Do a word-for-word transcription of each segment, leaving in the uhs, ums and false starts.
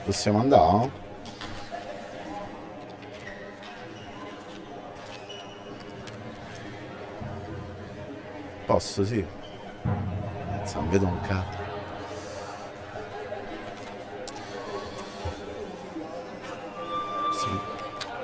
Possiamo andare? Posso, sì. Non vedo un cazzo. Sì.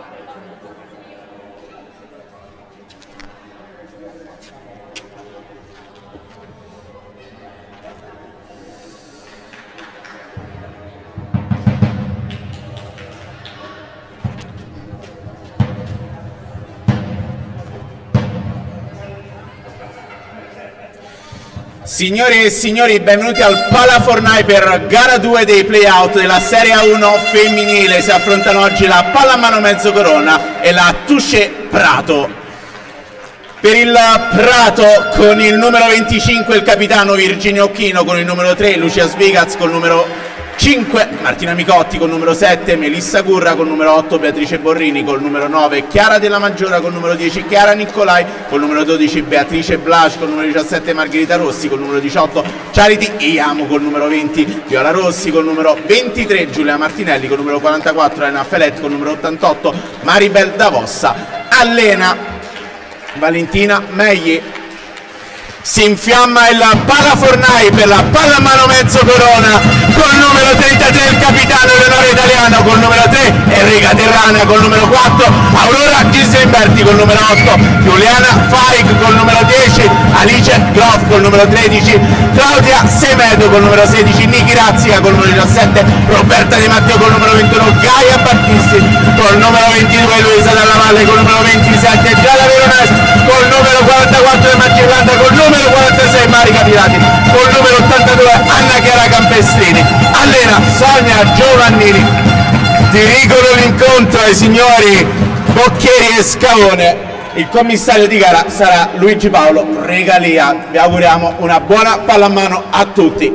Signore e signori, benvenuti al Palafornai per gara due dei playout della Serie A uno femminile. Si affrontano oggi la Pallamano Mezzocorona e la Touché Prato. Per il Prato con il numero venticinque il capitano Virginio Occhino, con il numero tre Lucia Svigaz, con il numero cinque Martina Micotti, con il numero sette Melissa Curra, con il numero otto Beatrice Borrini, con il numero nove Chiara Della Maggiora, con il numero dieci Chiara Nicolai, con il numero dodici Beatrice Blasch, con il numero diciassette Margherita Rossi, con il numero diciotto Charity Iamo, con il numero venti Viola Rossi, con il numero ventitré Giulia Martinelli, con il numero quarantaquattro Elena Felet, con il numero ottantotto Maribel Davossa. Allena Valentina Megli. Si infiamma il Palafornai per la Pallamano Mezzocorona con il numero trentatré il capitano Eleonora Italiano, con il numero tre Enrica Terrana, con il numero quattro Aurora Gisemberti, con il numero otto Giuliana Faik, con il numero dieci Alice Groff, con il numero tredici Claudia Semedo, con il numero sedici Niki Razzica, con il numero diciassette Roberta Di Matteo, con il numero ventuno Gaia Battisti, con il numero ventidue Luisa Dalla Valle, con il numero ventisette Giada Veronese, con il numero quarantaquattro Magirlanda, con il numero quarantasei Marica Pirati, con il numero ottantadue Anna Chiara Campestrini. Allena Sonia Giovannini. Dirigono l'incontro ai signori Bocchieri e Scavone. Il commissario di gara sarà Luigi Paolo Regalia. Vi auguriamo una buona pallamano a tutti.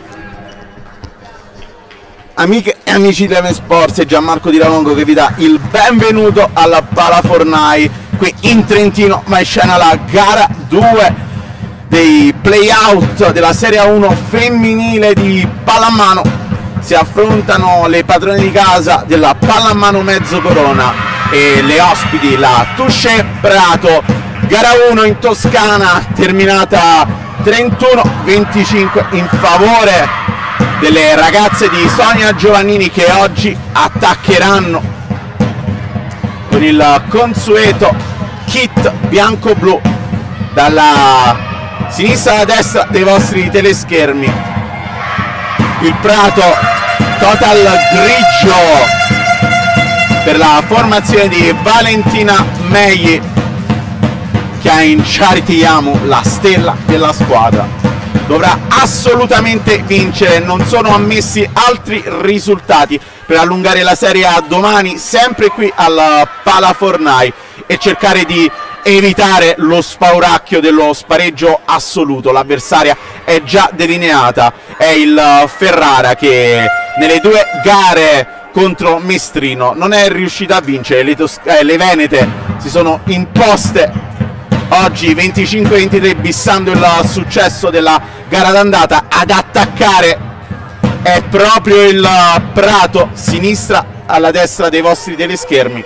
Amiche e amici di Eleven Sports, e Gianmarco Di Ravongo che vi dà il benvenuto alla Palafornai qui in Trentino, ma in scena la gara due dei playout della Serie A uno femminile di pallamano. Si affrontano le padrone di casa della Pallamano Mezzocorona e le ospiti, la Touché Prato. Gara uno in Toscana terminata trentuno venticinque in favore delle ragazze di Sonia Giovannini, che oggi attaccheranno con il consueto kit bianco-blu dalla sinistra alla destra dei vostri teleschermi. Il Prato total grigio per la formazione di Valentina Megli, che ha in Charity Iamo la stella della squadra. Dovrà assolutamente vincere, non sono ammessi altri risultati per allungare la Serie A domani, sempre qui al Palafornai, e cercare di evitare lo spauracchio dello spareggio assoluto. L'avversaria è già delineata, è il Ferrara, che nelle due gare contro Mestrino non è riuscita a vincere. Le, eh, le Venete si sono imposte oggi venticinque ventitré, bissando il successo della gara d'andata. Ad attaccare è proprio il Prato, sinistra alla destra dei vostri teleschermi.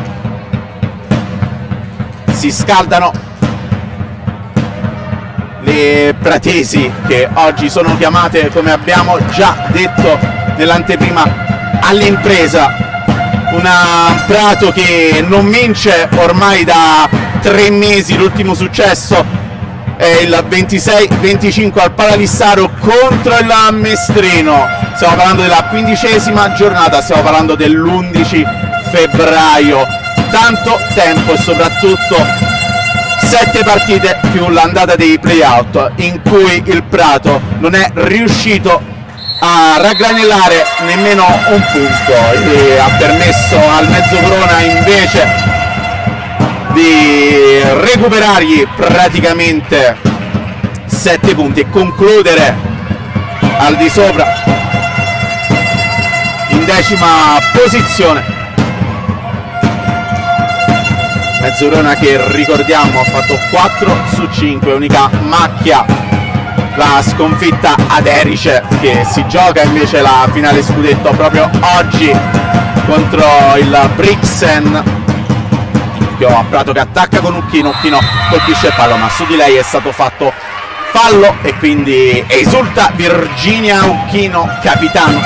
Si scaldano le pratesi, che oggi sono chiamate, come abbiamo già detto nell'anteprima, all'impresa. Una Prato che non vince ormai da tre mesi. L'ultimo successo è il ventisei venticinque al Palalisaro contro il Mestrino. Stiamo parlando della quindicesima giornata, stiamo parlando dell'undici febbraio. Tanto tempo e soprattutto sette partite più l'andata dei playout, in cui il Prato non è riuscito a raggranellare nemmeno un punto, e ha permesso al Mezzocorona invece di recuperargli praticamente sette punti e concludere al di sopra in decima posizione. Mezzocorona che, ricordiamo, ha fatto quattro su cinque, unica macchia la sconfitta ad Erice, che si gioca invece la finale scudetto proprio oggi contro il Brixen. A Prato che attacca con Uchino, Uchino colpisce il palo, ma su di lei è stato fatto fallo e quindi esulta Virginia Uchino, capitano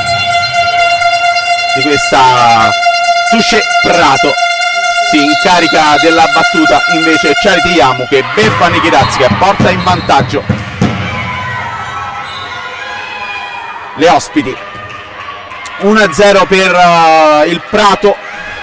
di questa Touché Prato. Si incarica della battuta invece Charity Yamu, che beffa Nikirazzi, che porta in vantaggio le ospiti. uno a zero per uh, il Prato,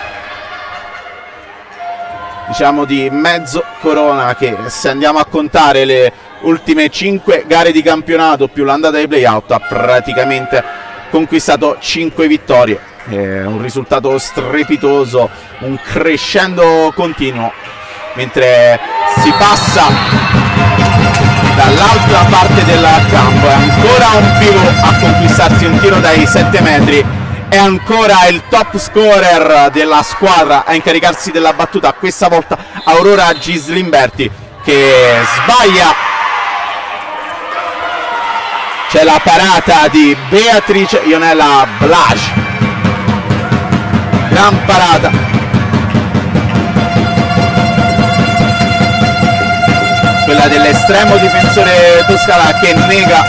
diciamo di mezzo corona, che se andiamo a contare le ultime cinque gare di campionato più l'andata dei playout ha praticamente conquistato cinque vittorie. È un risultato strepitoso, un crescendo continuo, mentre si passa dall'altra parte del campo. È ancora un pivot a conquistarsi un tiro dai sette metri, è ancora il top scorer della squadra a incaricarsi della battuta, questa volta Aurora Gislimberti, che sbaglia. C'è la parata di Beatrice Ionella Blasch, gran parata. Quella dell'estremo difensore toscana che nega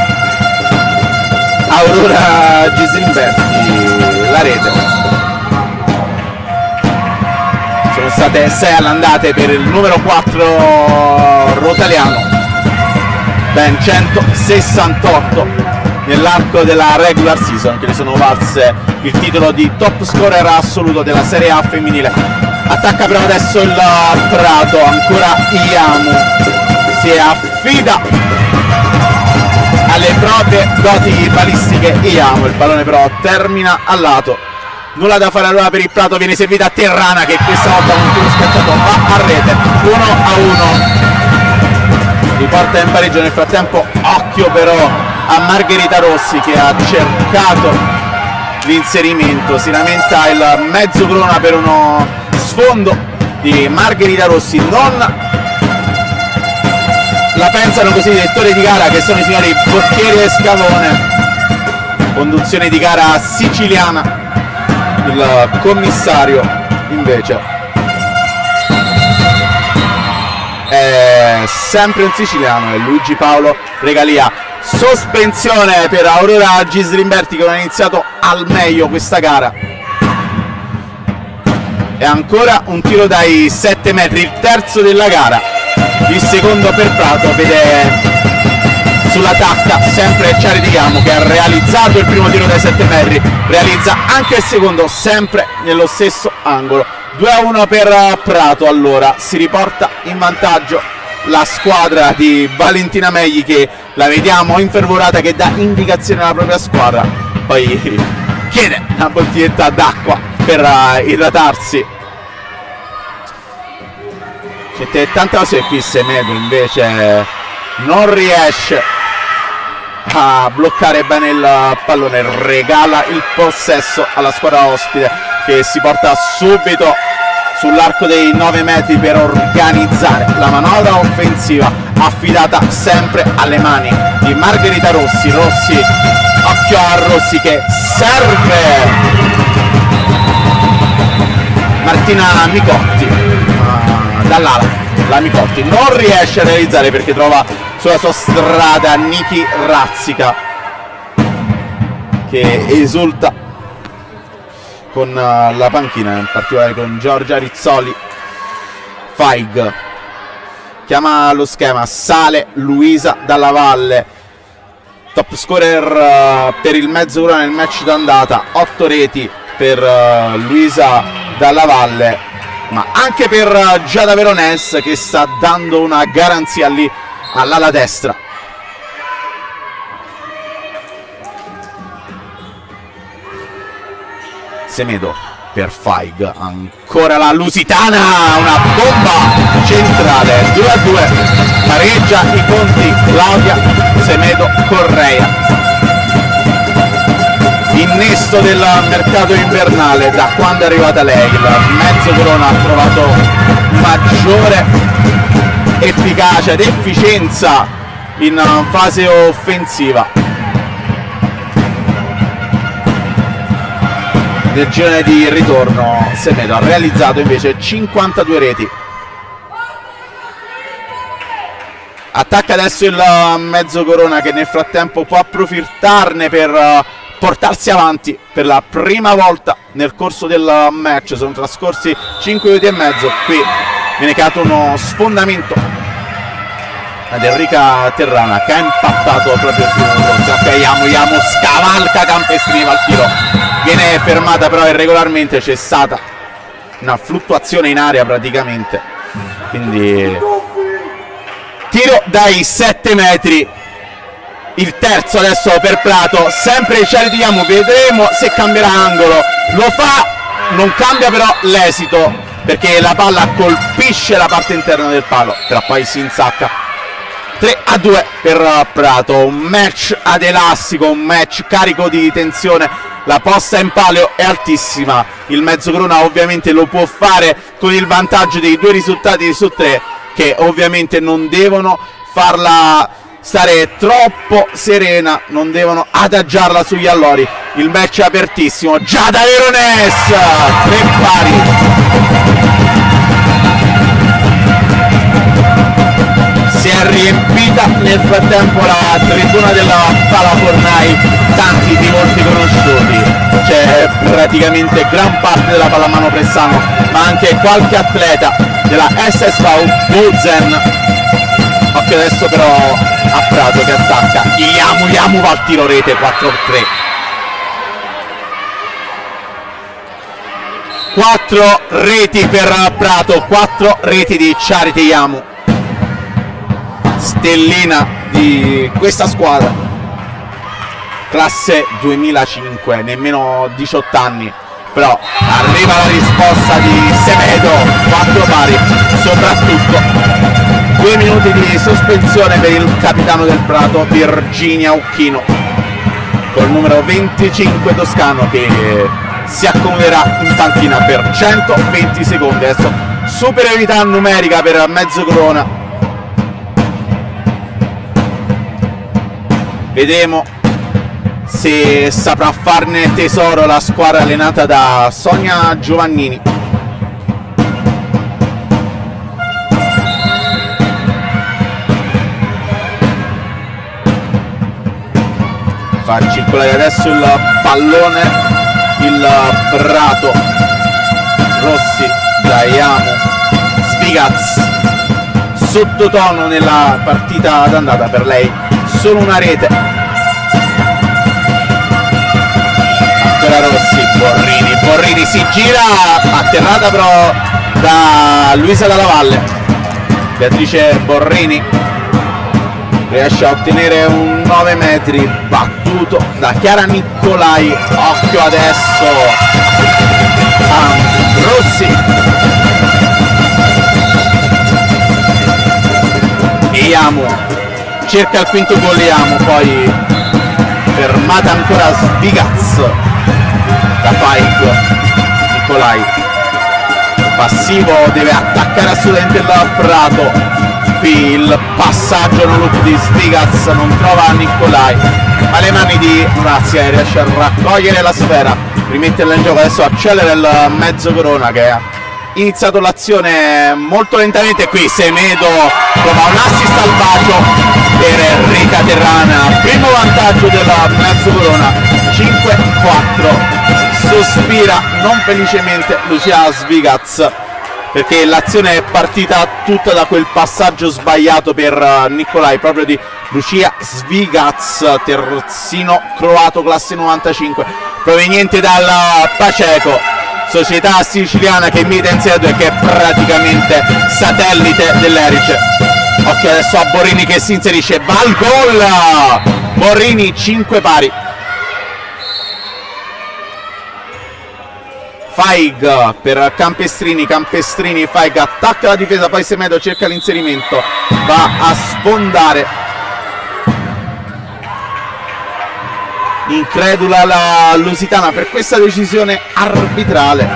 Aurora Gislimberti la rete. Sono state sei all'andate per il numero quattro rotaliano, ben centosessantotto nell'arco della regular season, che ne sono valse il titolo di top scorer assoluto della Serie A femminile. Attacca però adesso il Prato, ancora Yamu, si affida alle proprie doti balistiche Yamu. Il pallone però termina al lato, nulla da fare allora per il Prato. Viene servita a Terrana, che questa volta con un tiro schiacciato va a rete, uno a uno, riporta in pareggio. Nel frattempo occhio però a Margherita Rossi, che ha cercato l'inserimento. Si lamenta il mezzo corona per uno sfondo di Margherita Rossi. Non la pensano così i direttori di gara, che sono i signori Bocchieri e Scavone. Conduzione di gara siciliana. Il commissario invece è sempre un siciliano, è Luigi Paolo Regalia. Sospensione per Aurora Gislimberti, che non ha iniziato al meglio questa gara. E ancora un tiro dai sette metri, il terzo della gara. Il secondo per Prato vede sulla tacca sempre Charity Yamu, che ha realizzato il primo tiro dai sette metri, realizza anche il secondo sempre nello stesso angolo. due a uno per Prato. Allora si riporta in vantaggio la squadra di Valentina Megli, che la vediamo infervorata, che dà indicazione alla propria squadra, poi chiede una bottiglietta d'acqua per idratarsi. C'è tanta cose qui. Semedo invece non riesce a bloccare bene il pallone, regala il possesso alla squadra ospite, che si porta subito sull'arco dei nove metri per organizzare la manovra offensiva, affidata sempre alle mani di Margherita Rossi. Rossi, occhio a Rossi che serve. Martina Micotti uh, dall'ala, la Micotti non riesce a realizzare perché trova sulla sua strada Niki Razzica, che esulta con uh, la panchina, in particolare con Giorgia Rizzoli. Faig chiama lo schema, sale Luisa Dalla Valle, top scorer uh, per il mezzo corona nel match d'andata, otto reti per uh, Luisa Dalla Valle, ma anche per uh, Giada Veronese, che sta dando una garanzia lì all'ala destra. Semedo per Faig, ancora la Lusitana, una bomba centrale, due a due, pareggia i conti Claudia Semedo Correa. Innesto del mercato invernale, da quando è arrivata lei il mezzo corona ha trovato maggiore efficacia ed efficienza in fase offensiva. Nel girone di ritorno Semedo ha realizzato invece cinquantadue reti. Attacca adesso il Mezzo Corona, che nel frattempo può approfittarne per portarsi avanti per la prima volta nel corso del match. Sono trascorsi cinque minuti e mezzo. Qui viene creato uno sfondamento ad Enrica Terrana, che ha impattato proprio su Rossi. Ok, Yamu, Yamu scavalca Campestrini, va al tiro, viene fermata però irregolarmente. C'è stata una fluttuazione in aria praticamente, quindi tiro dai sette metri, il terzo adesso per Prato, sempre Charity Yamu. Vedremo se cambierà angolo, lo fa, non cambia però l'esito, perché la palla colpisce la parte interna del palo, però poi si insacca. Tre a due per Prato, un match ad elastico, un match carico di tensione. La posta in palio è altissima, il Mezzo Corona ovviamente lo può fare con il vantaggio dei due risultati su tre, che ovviamente non devono farla stare troppo serena, non devono adagiarla sugli allori. Il match è apertissimo. Giada Veronès, tre pari. Si è riempita nel frattempo la tribuna della Palafornai, tanti di volti conosciuti. C'è praticamente gran parte della pallamano Pressano, ma anche qualche atleta della S S V Buzen. Occhio adesso però a Prato che attacca. Yamu, Yamu va al tiro rete, quattro a tre. quattro reti per Prato, quattro reti di Charity Yamu, stellina di questa squadra, classe duemilacinque, nemmeno diciotto anni. Però arriva la risposta di Semedo, quattro pari, soprattutto due minuti di sospensione per il capitano del Prato, Virginia Occhino, col numero venticinque toscano, che si accomoderà in panchina per centoventi secondi. Adesso superiorità numerica per Mezzo Corona. Vedremo se saprà farne tesoro la squadra allenata da Sonia Giovannini. Fa circolare adesso il pallone il Prato. Rossi da Yamu, Svigaz sottotono nella partita d'andata per lei, solo una rete. Ancora Rossi, Borrini, Borrini si gira, atterrata però da Luisa Dalla Valle. Beatrice Borrini riesce a ottenere un nove metri, battuto da Chiara Nicolai. Occhio adesso a Rossi e Yamu cerca il quinto gol. Yamu poi fermata ancora Svigaz da Faik. Nicolai passivo, deve attaccare assolutamente il Prato. Qui il passaggio non look di Svigaz non trova Nicolai, ma le mani di Grazia riesce a raccogliere la sfera, rimetterla in gioco. Adesso accelera il Mezzo Corona, che ha iniziato l'azione molto lentamente. Qui Semedo trova un assist al bacio per Enrica Terrana, primo vantaggio del Mezzo Corona, cinque a quattro. Sospira non felicemente Lucia Svigaz, perché l'azione è partita tutta da quel passaggio sbagliato per Nicolai, proprio di Lucia Svigaz, terzino croato classe novantacinque, proveniente dal Paceco, società siciliana che milita in Serie due, che è praticamente satellite dell'Erice. Occhio adesso a Borrini che si inserisce, va al gol! Borrini cinque pari. Faig per Campestrini, Campestrini, Faig attacca la difesa, poi Semedo cerca l'inserimento, va a sfondare. Incredula la Lusitana per questa decisione arbitrale.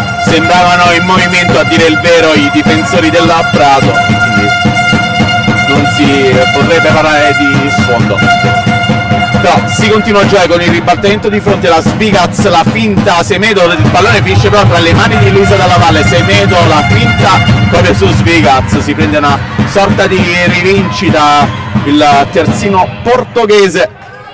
Sembravano in movimento, a dire il vero, i difensori della Prato, quindi non si potrebbe parlare di sfondo. Però si continua a giocare con il ribaltamento di fronte, la Svigaz, la finta Semedo, il pallone finisce però tra le mani di Luisa Dalla Valle. Semedo, la finta proprio su Svigaz, si prende una sorta di rivincita il terzino portoghese.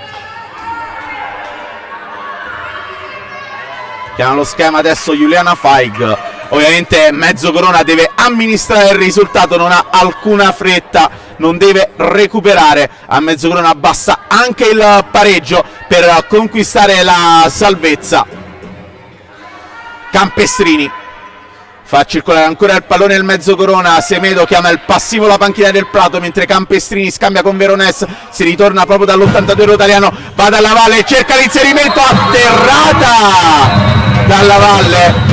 Chiama lo schema adesso Juliana Feig. Ovviamente Mezzocorona deve amministrare il risultato, non ha alcuna fretta, non deve recuperare. A Mezzocorona basta anche il pareggio per conquistare la salvezza. Campestrini fa circolare ancora il pallone il Mezzocorona. Semedo chiama il passivo la panchina del Prato, mentre Campestrini scambia con Veronese. Si ritorna proprio dall'ottantadue Rotariano, va Dalla Valle, cerca l'inserimento, atterrata Dalla Valle.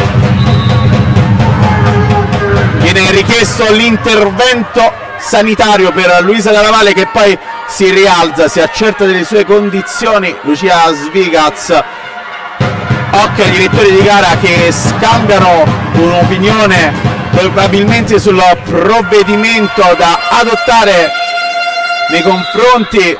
Viene richiesto l'intervento sanitario per Luisa Dalla Valle, che poi si rialza, si accerta delle sue condizioni. Lucia Svigaz. Occhio ai direttori di gara che scambiano un'opinione probabilmente sul provvedimento da adottare nei confronti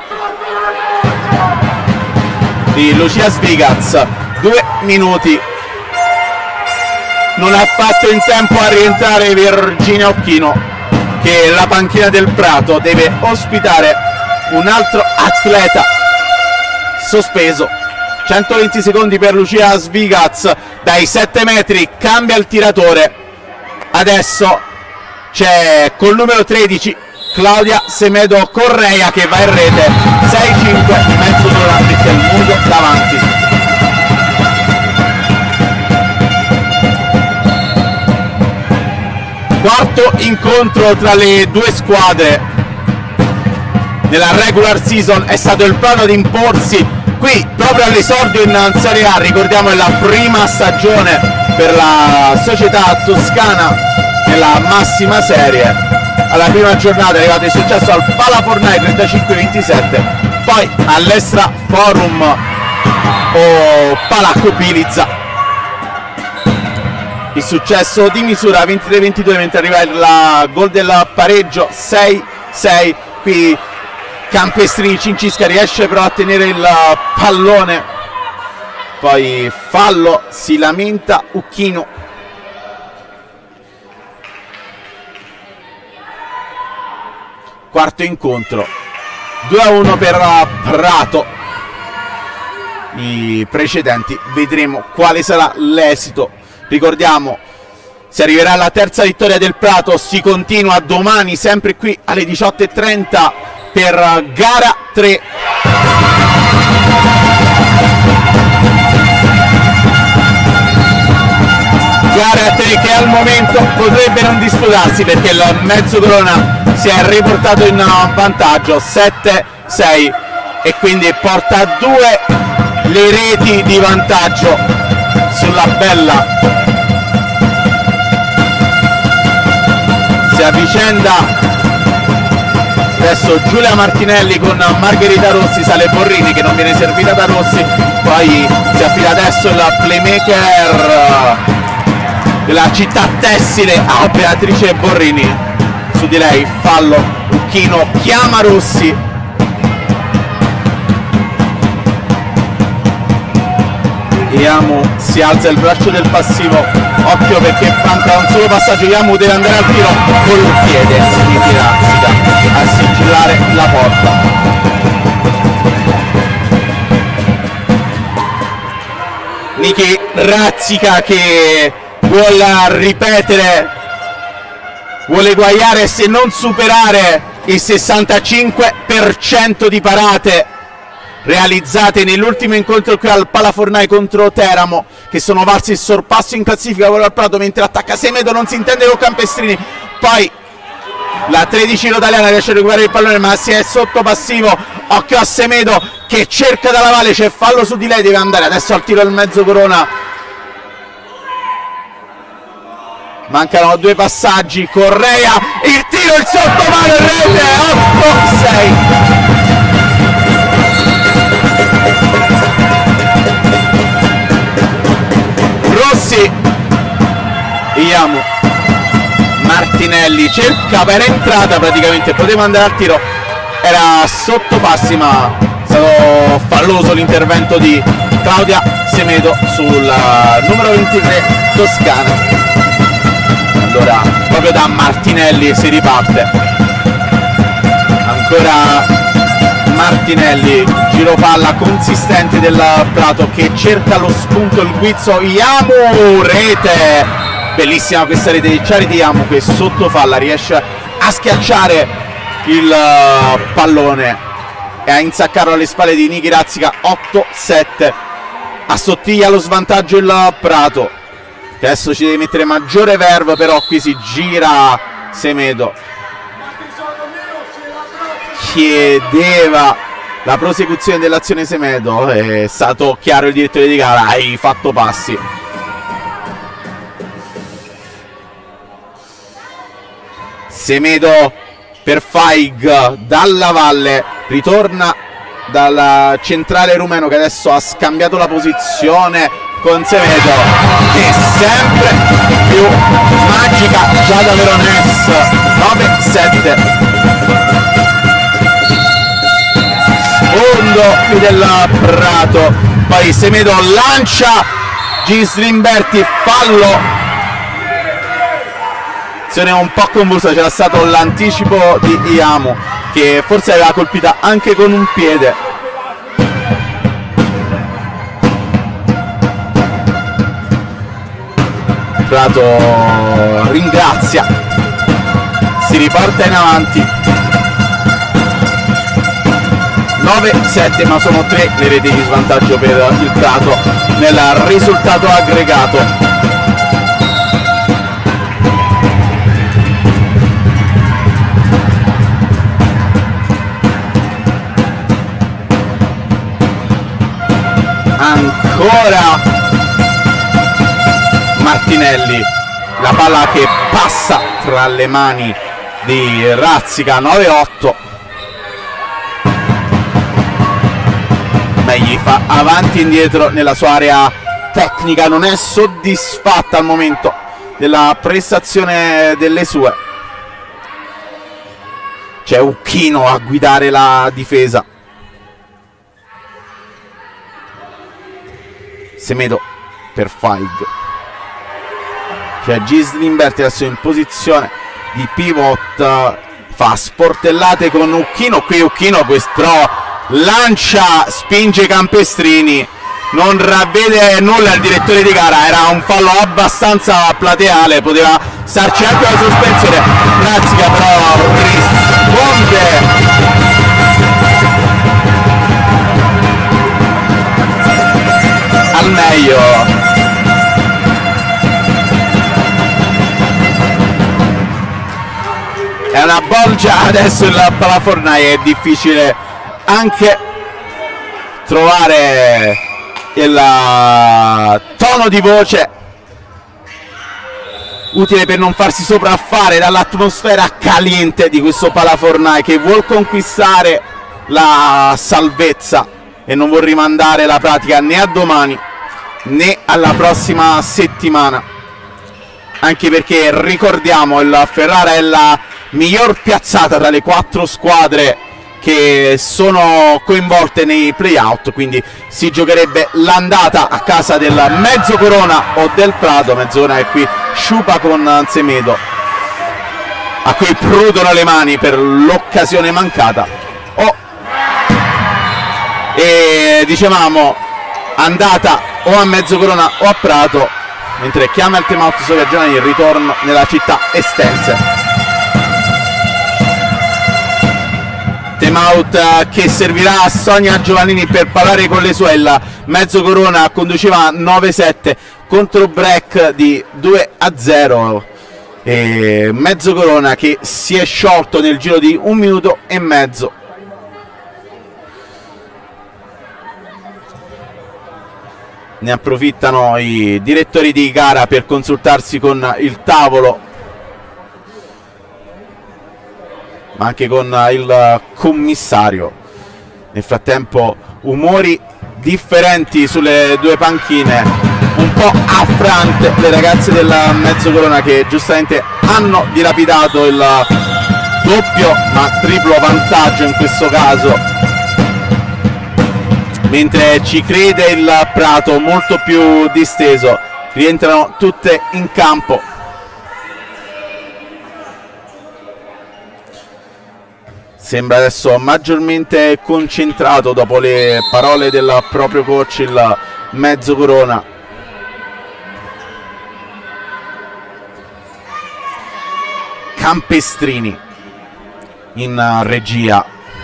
di Lucia Svigaz. Due minuti. Non ha fatto in tempo a rientrare Virginia Occhino, che la panchina del Prato deve ospitare un altro atleta sospeso. centoventi secondi per Lucia Svigaz dai sette metri, cambia il tiratore. Adesso c'è col numero tredici Claudia Semedo Correia che va in rete. sei cinque, Mezzocorona mette il muso davanti. Quarto incontro tra le due squadre nella regular season. È stato il Prato ad imporsi qui proprio all'esordio in Serie A. Ricordiamo è la prima stagione per la società toscana nella massima serie. Alla prima giornata è arrivato il successo al Palafornai trentacinque ventisette, poi all'Estra Forum o Palacco Bilizza il successo di misura ventitré ventidue, mentre arriva il gol del pareggio sei sei. Qui Campestrini Cincisca riesce però a tenere il pallone, poi fallo, si lamenta Uchino. Quarto incontro, due a uno per Prato. I precedenti vedremo quale sarà l'esito. Ricordiamo, si arriverà alla terza vittoria del Prato, si continua domani sempre qui alle diciotto e trenta per gara tre. Gara tre che al momento potrebbe non disputarsi perché il Mezzocorona si è riportato in vantaggio sette sei e quindi porta a due le reti di vantaggio sulla bella. Si avvicenda adesso Giulia Martinelli con Margherita Rossi, sale Borrini che non viene servita da Rossi, poi si affida adesso il playmaker della città tessile a Beatrice Borrini. Su di lei fallo, Uchino chiama Rossi. Yamu si alza il braccio del passivo, occhio perché manca un solo passaggio. Yamu deve andare al tiro col piede, si ritira, si dà a sigillare la porta. Niki Razzica che vuole ripetere, vuole guagliare se non superare il sessantacinque per cento di parate realizzate nell'ultimo incontro qui al Palafornai contro Teramo, che sono valsi il sorpasso in classifica con il Prato, mentre attacca Semedo, non si intende con Campestrini, poi la tredici Rotaliana riesce a recuperare il pallone ma si è sotto passivo. Occhio a Semedo che cerca Dalla Valle, c'è fallo su di lei, deve andare adesso al tiro il Mezzocorona. Mancano due passaggi, Correia, il tiro, il sottomano in rete, otto sei. Rossi, Yamu, Martinelli. Martinelli cerca, era entrata praticamente, poteva andare al tiro, era sotto passi, ma è stato falloso l'intervento di Claudia Semedo sul numero ventitré Toscana. Allora proprio da Martinelli si riparte, ancora Martinelli, giro palla consistente del Prato che cerca lo spunto, il guizzo, Iamu, rete, bellissima questa rete di Charity Iamu che sotto falla riesce a schiacciare il pallone e a insaccarlo alle spalle di Niki Razzica. Otto sette, assottiglia lo svantaggio il Prato, che adesso ci deve mettere maggiore verve, però qui si gira Semedo, chiedeva la prosecuzione dell'azione Semedo, è stato chiaro il direttore di gara, hai fatto passi. Semedo per Faig dalla valle, ritorna dalla centrale rumeno che adesso ha scambiato la posizione con Semedo, che è sempre più magica già da Veronese. Nove sette, fondo del Prato, poi Semedo lancia Gislimberti, fallo, azione un po' convulsa, c'era stato l'anticipo di Iamu che forse aveva colpita anche con un piede. Prato ringrazia, si riporta in avanti. Nove sette, ma sono tre le reti di svantaggio per il Prato nel risultato aggregato. Ancora Martinelli, la palla che passa tra le mani di Razzica. Nove otto, gli fa avanti e indietro nella sua area tecnica, non è soddisfatta al momento della prestazione delle sue. C'è Uchino a guidare la difesa. Semedo per Faig, c'è Gislimberti adesso in posizione di pivot, fa sportellate con Uchino, qui Uchino questo lancia, spinge Campestrini, non ravvede nulla il direttore di gara, era un fallo abbastanza plateale, poteva starci anche la sospensione. Razzica però risponde al meglio. È una bolgia adesso il Palafornai, è difficile anche trovare il tono di voce utile per non farsi sopraffare dall'atmosfera caliente di questo Palafornai che vuol conquistare la salvezza e non vuol rimandare la pratica né a domani né alla prossima settimana, anche perché ricordiamo il Ferrara è la miglior piazzata tra le quattro squadre che sono coinvolte nei playout, quindi si giocherebbe l'andata a casa del Mezzocorona o del Prato. Mezzocorona è qui sciupa con Semedo, a cui prudono le mani per l'occasione mancata. Oh. E dicevamo andata o a Mezzocorona o a Prato, mentre chiama il timeout Sofia Giovanni, il ritorno nella città estense. Timeout che servirà a Sonia Giovannini per parlare con le sue. Il Mezzocorona conduceva nove sette contro break di due a zero, e Mezzocorona che si è sciolto nel giro di un minuto e mezzo. Ne approfittano i direttori di gara per consultarsi con il tavolo, ma anche con il commissario. Nel frattempo umori differenti sulle due panchine, un po' affrante le ragazze del Mezzocorona che giustamente hanno dilapidato il doppio ma triplo vantaggio in questo caso, mentre ci crede il Prato molto più disteso. Rientrano tutte in campo. Sembra adesso maggiormente concentrato dopo le parole del proprio coach il Mezzocorona. Campestrini in regia,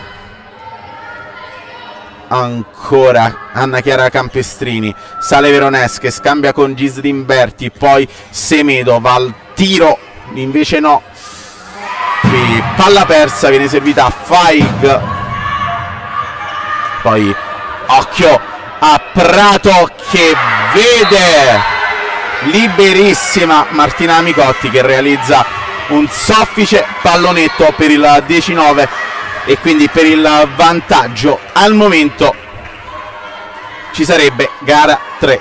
ancora Anna Chiara Campestrini, sale Veronese che scambia con Gislimberti, poi Semedo va al tiro, invece no, qui palla persa, viene servita a Faig, poi occhio a Prato che vede liberissima Martina Amicotti che realizza un soffice pallonetto per il diciannove e quindi per il vantaggio. Al momento ci sarebbe gara tre.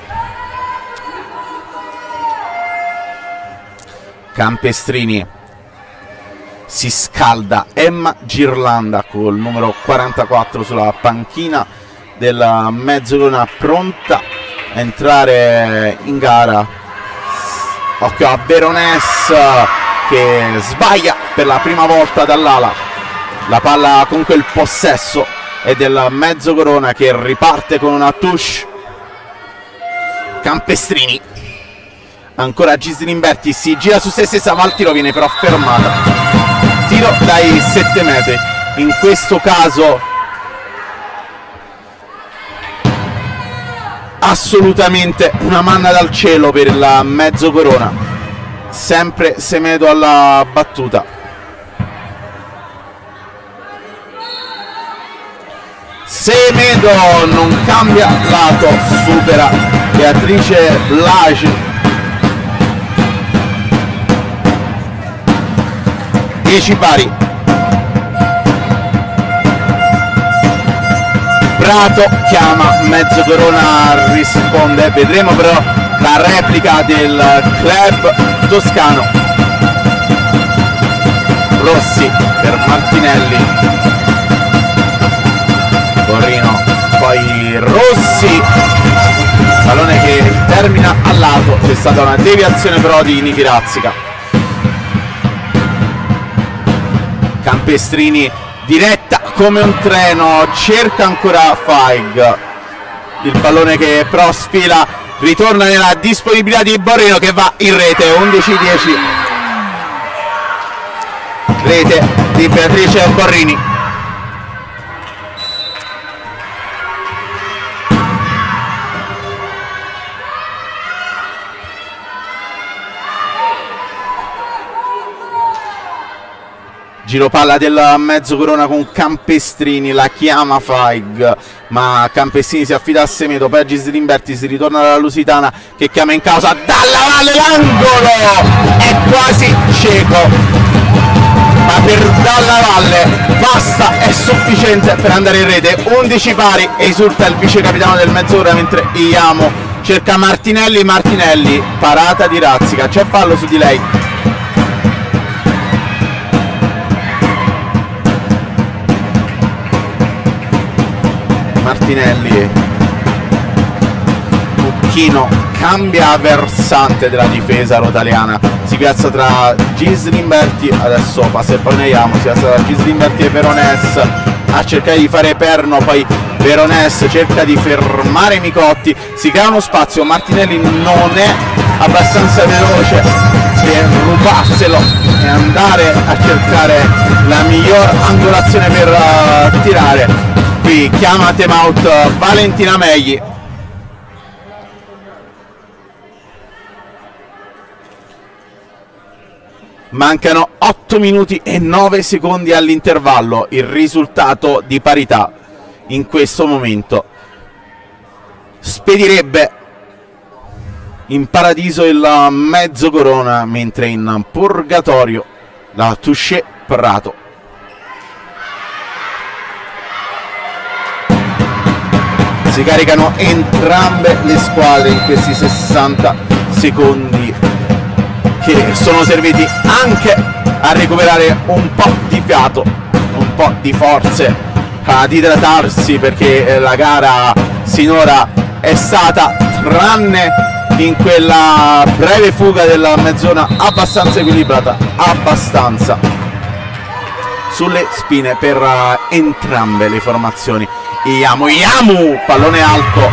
Campestrini si scalda, Emma Girlanda col numero quarantaquattro sulla panchina del Mezzocorona, pronta a entrare in gara. Occhio a Veronese che sbaglia per la prima volta dall'ala. La palla con quel possesso è del Mezzocorona che riparte con una touche. Campestrini, ancora Gislimberti, si gira su se stessa, va al tiro, viene però fermata. Tiro dai sette metri. In questo caso assolutamente una manna dal cielo per il Mezzocorona. Sempre Semedo alla battuta. Semedo non cambia lato, supera Beatrice Blasi. dieci pari. Prato chiama, Mezzocorona risponde. Vedremo però la replica del club toscano. Rossi per Martinelli, Borrino, poi Rossi, pallone che termina al lato. C'è stata una deviazione però di Niki Razzica. Campestrini diretta come un treno, cerca ancora Faig, il pallone che però sfila, ritorna nella disponibilità di Borrino che va in rete. Undici dieci, rete di Beatrice Borrini. Giro palla del Mezzocorona con Campestrini, la chiama Faig, ma Campestrini si affida a Semedo, poi a Gislimberti, si ritorna dalla Lusitana che chiama in causa dalla valle, l'angolo è quasi cieco, ma per Dalla Valle basta, è sufficiente per andare in rete. Undici pari, esulta il vice capitano del Mezzocorona mentre Iamo cerca Martinelli. Martinelli, parata di Razzica, c'è fallo su di lei. Martinelli, Mucchino cambia versante della difesa rotaliana, si piazza tra Gislimberti, adesso passa il pallone, si piazza tra Gislimberti e Veronese a cercare di fare perno, poi Veronese cerca di fermare Micotti, si crea uno spazio, Martinelli non è abbastanza veloce per rubarselo e andare a cercare la miglior angolazione per uh, tirare. Qui chiama time out Valentina Megli. Mancano otto minuti e nove secondi all'intervallo, il risultato di parità in questo momento spedirebbe in paradiso il Mezzocorona, mentre in purgatorio la Touché Prato. Si caricano entrambe le squadre in questi sessanta secondi che sono serviti anche a recuperare un po' di fiato, un po' di forze, ad idratarsi, perché la gara sinora è stata, tranne in quella breve fuga della mezz'ora, abbastanza equilibrata, abbastanza sulle spine per uh, entrambe le formazioni. Iamu, Iamu, pallone alto,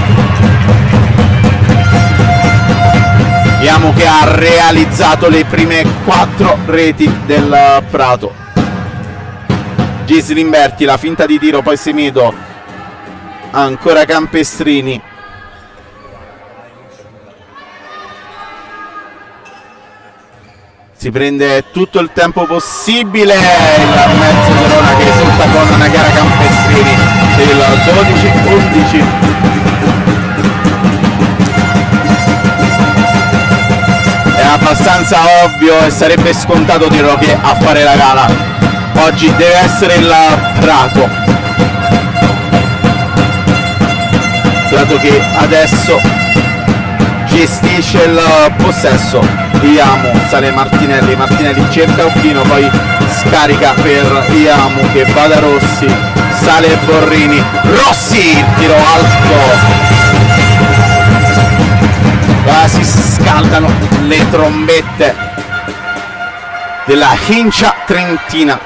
Iamu che ha realizzato le prime quattro reti del Prato. Gislimberti, la finta di tiro, poi Semedo, ancora Campestrini, si prende tutto il tempo possibile il mezzo Verona che esulta con una gara Campestrini del dodici undici. È abbastanza ovvio e sarebbe scontato dirlo che a fare la gara oggi deve essere il Prato, dato che adesso gestisce il possesso. Iamu, sale Martinelli, Martinelli cerca Occhino, poi scarica per Iamu che va da Rossi, sale Borrini, Rossi, il tiro alto, ah, si scaldano le trombette della Hincia Trentina.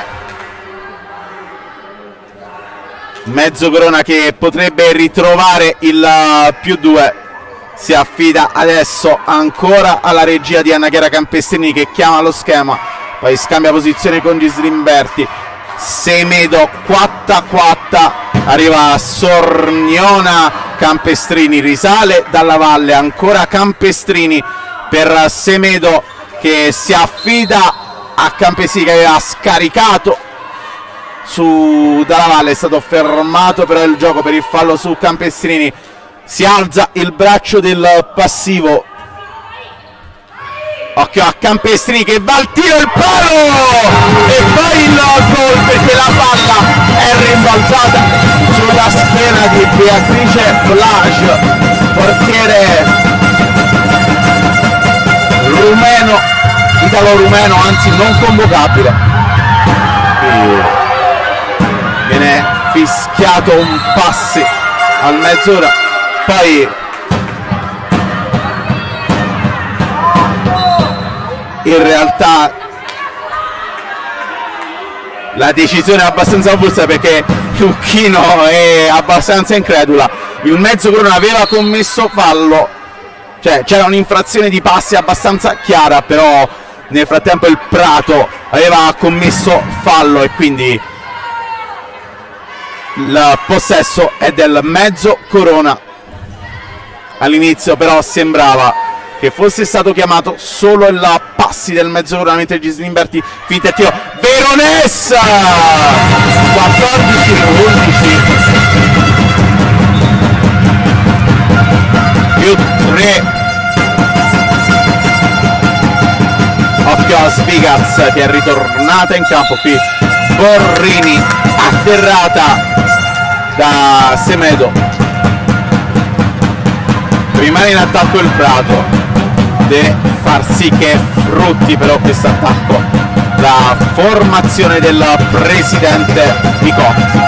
Mezzo Corona che potrebbe ritrovare il più due, si affida adesso ancora alla regia di Anna Chiara Campestrini che chiama lo schema, poi scambia posizione con Gislimberti, Semedo, quatta quatta, arriva Sorniona, Campestrini risale dalla valle, ancora Campestrini per Semedo che si affida a Campestrini che aveva scaricato su dalla valle, è stato fermato però il gioco per il fallo su Campestrini. Si alza il braccio del passivo, occhio a Campestrini che va al tiro, il palo e poi il gol, perché la palla è rimbalzata sulla schiena di Beatrice Blage, portiere rumeno, italo-rumeno, anzi non convocabile. Viene fischiato un passi al mezz'ora. Poi in realtà la decisione è abbastanza confusa, perché Lucchino è abbastanza incredula. Il mezzo Corona aveva commesso fallo, cioè c'era un'infrazione di passi abbastanza chiara, però nel frattempo il Prato aveva commesso fallo e quindi il possesso è del mezzo Corona. All'inizio però sembrava che fosse stato chiamato solo il passi del mezzo Corona, mentre Gislimberti finta il tiro, Veronessa quattordici undici più tre, occhio a Svigaz che è ritornata in campo, qui Borrini atterrata da Semedo. Rimane in attacco il Prato, deve far sì che frutti però questo attacco la formazione del presidente Nicotti.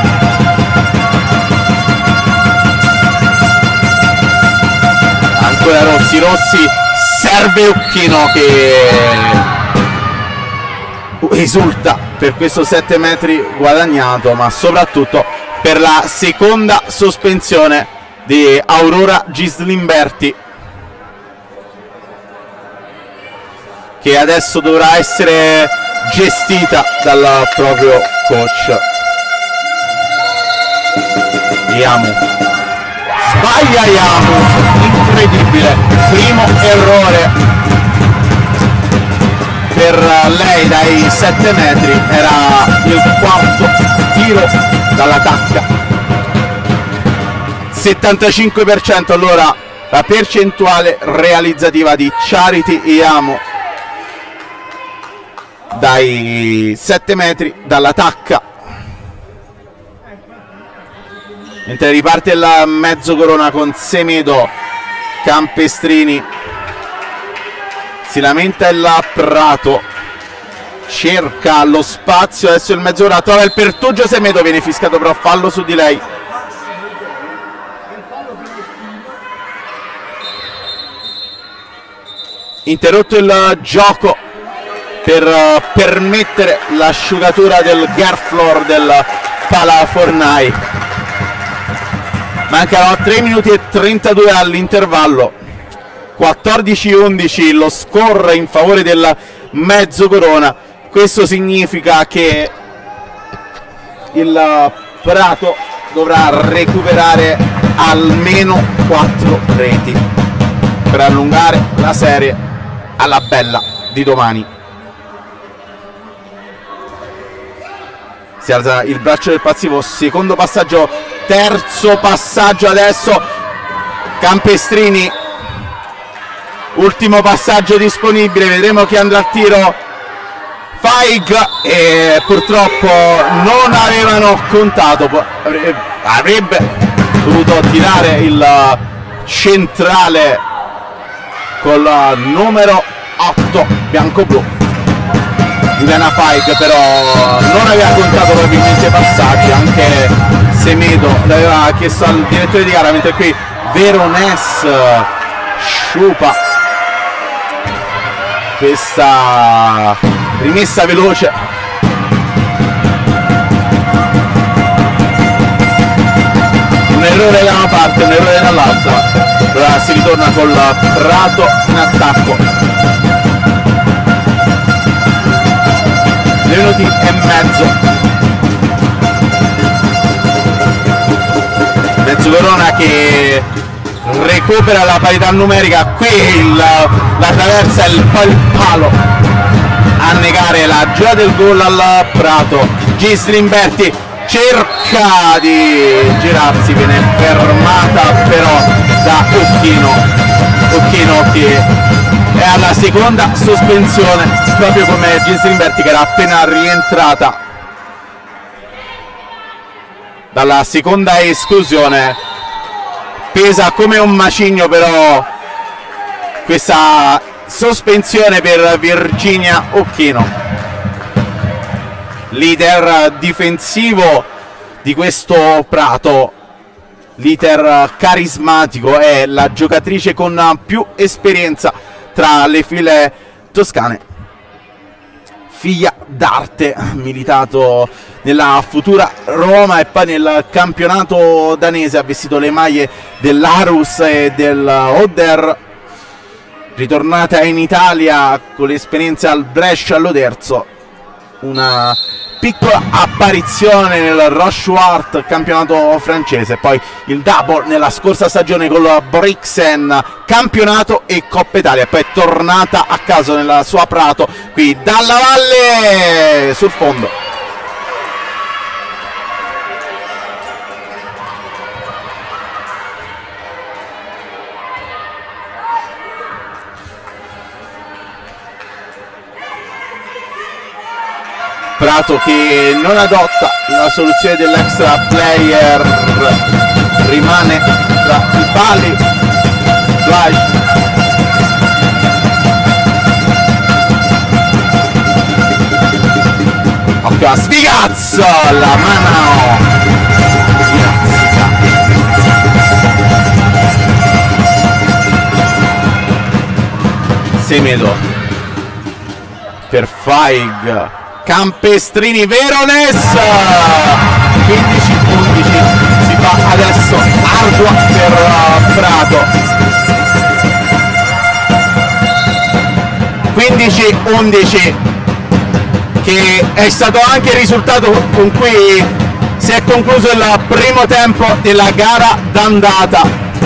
Ancora Rossi, Rossi serve Occhino che esulta per questo sette metri guadagnato, ma soprattutto per la seconda sospensione di Aurora Gislimberti, che adesso dovrà essere gestita dal proprio coach. Iamu, sbaglia Iamu, incredibile, primo errore per lei dai sette metri, era il quarto tiro dalla tacca. settantacinque per cento allora la percentuale realizzativa di Charity Iamu dai sette metri dalla tacca, mentre riparte il mezzo Corona con Semedo, Campestrini, si lamenta il Prato, cerca lo spazio, adesso il mezz'ora, trova il Pertugio, Semedo, viene fiscato però fallo su di lei. Interrotto il gioco per uh, permettere l'asciugatura del Garflor del Palafornai. Mancano tre minuti e trentadue all'intervallo, quattordici undici lo score in favore del Mezzocorona. Questo significa che il Prato dovrà recuperare almeno quattro reti per allungare la serie alla bella di domani. Si alza il braccio del passivo, secondo passaggio, terzo passaggio adesso, Campestrini, ultimo passaggio disponibile, vedremo chi andrà a tiro. Faig, e purtroppo non avevano contato, avrebbe dovuto tirare il centrale col numero otto bianco-blu. Milena Faig però non aveva contato probabilmente i passaggi, anche Semedo l'aveva chiesto al direttore di gara, mentre qui Verones sciupa questa rimessa veloce. Un errore da una parte, un errore dall'altra. Ora si ritorna col Prato in attacco. Due minuti e mezzo. Mezzocorona che recupera la parità numerica. Qui il, la traversa e poi il palo a negare la gioia del gol al Prato. Gislimberti cerca di girarsi, viene fermata però da Occhino. Occhino che è alla seconda sospensione, proprio come Gislimberti, che era appena rientrata dalla seconda esclusione. Pesa come un macigno però questa sospensione per Virginia Occhino, leader difensivo di questo Prato, leader carismatico, è la giocatrice con più esperienza tra le file toscane, figlia d'arte, militato nella futura Roma e poi nel campionato danese, ha vestito le maglie dell'Arus e del Oder, ritornata in Italia con l'esperienza al Brescia Loderzo, una piccola apparizione nel Rochefort campionato francese, poi il double nella scorsa stagione con la Brixen campionato e Coppa Italia, poi è tornata a casa nella sua Prato, qui dalla valle sul fondo. Prato che non adotta la soluzione dell'extra player, rimane tra i pali. Flash. Occhio a Svigaz, la mano Pirazzica. Semedo per Faig. Campestrini, Verones, quindici undici, si fa adesso ardua per uh, Prato. quindici undici, che è stato anche il risultato con cui si è concluso il primo tempo della gara d'andata.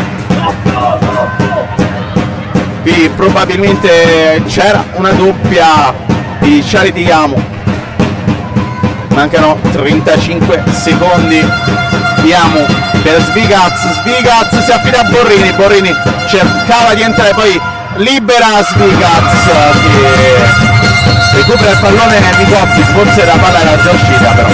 Qui probabilmente c'era una doppia di Charity Amo. Mancano trentacinque secondi. Diamo per Svigaz. Svigaz si affida a Borrini. Borrini cercava di entrare, poi libera Svigaz che recupera il pallone Nicotti. Forse la palla era già uscita, però.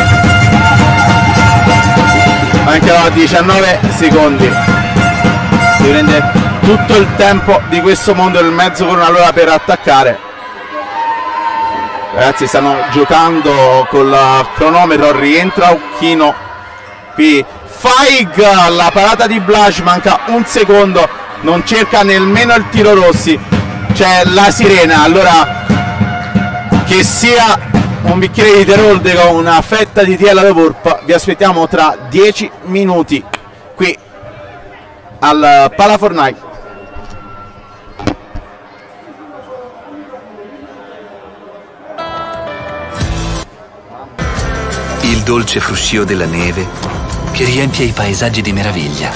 Mancano diciannove secondi. Si prende tutto il tempo di questo mondo nel mezzo con allora per attaccare. Ragazzi, stanno giocando col cronometro, rientra Occhino qui. Faig, la parata di Blaž, manca un secondo, non cerca nemmeno il tiro Rossi, c'è la sirena. Allora che sia un bicchiere di Terolde con una fetta di Tiella de Porp, vi aspettiamo tra dieci minuti qui al Palafornai. Il dolce fruscio della neve che riempie i paesaggi di meraviglia.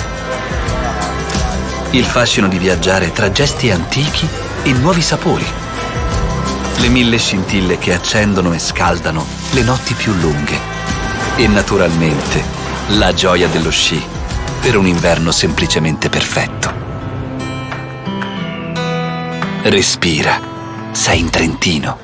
Il fascino di viaggiare tra gesti antichi e nuovi sapori. Le mille scintille che accendono e scaldano le notti più lunghe. E naturalmente la gioia dello sci per un inverno semplicemente perfetto. Respira, sei in Trentino.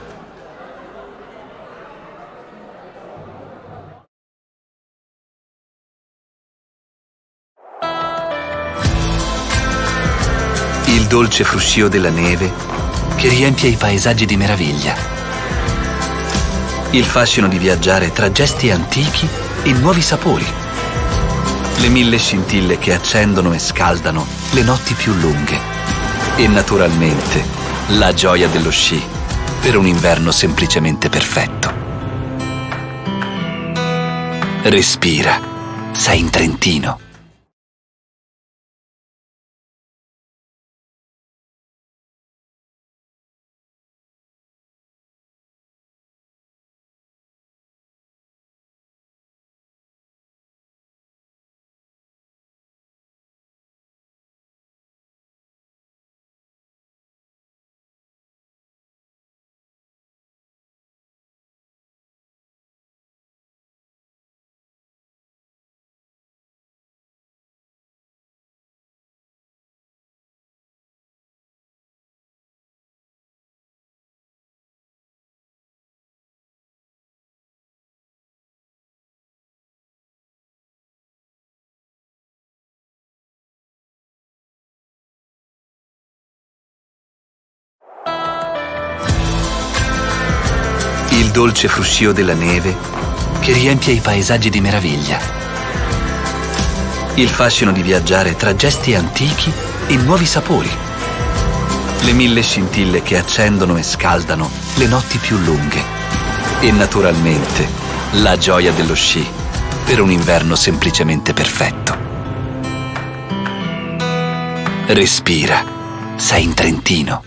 Il dolce fruscio della neve che riempie i paesaggi di meraviglia. Il fascino di viaggiare tra gesti antichi e nuovi sapori. Le mille scintille che accendono e scaldano le notti più lunghe. E naturalmente la gioia dello sci per un inverno semplicemente perfetto. Respira, sei in Trentino. Il dolce fruscio della neve che riempie i paesaggi di meraviglia. Il fascino di viaggiare tra gesti antichi e nuovi sapori. Le mille scintille che accendono e scaldano le notti più lunghe. E naturalmente la gioia dello sci per un inverno semplicemente perfetto. Respira, sei in Trentino.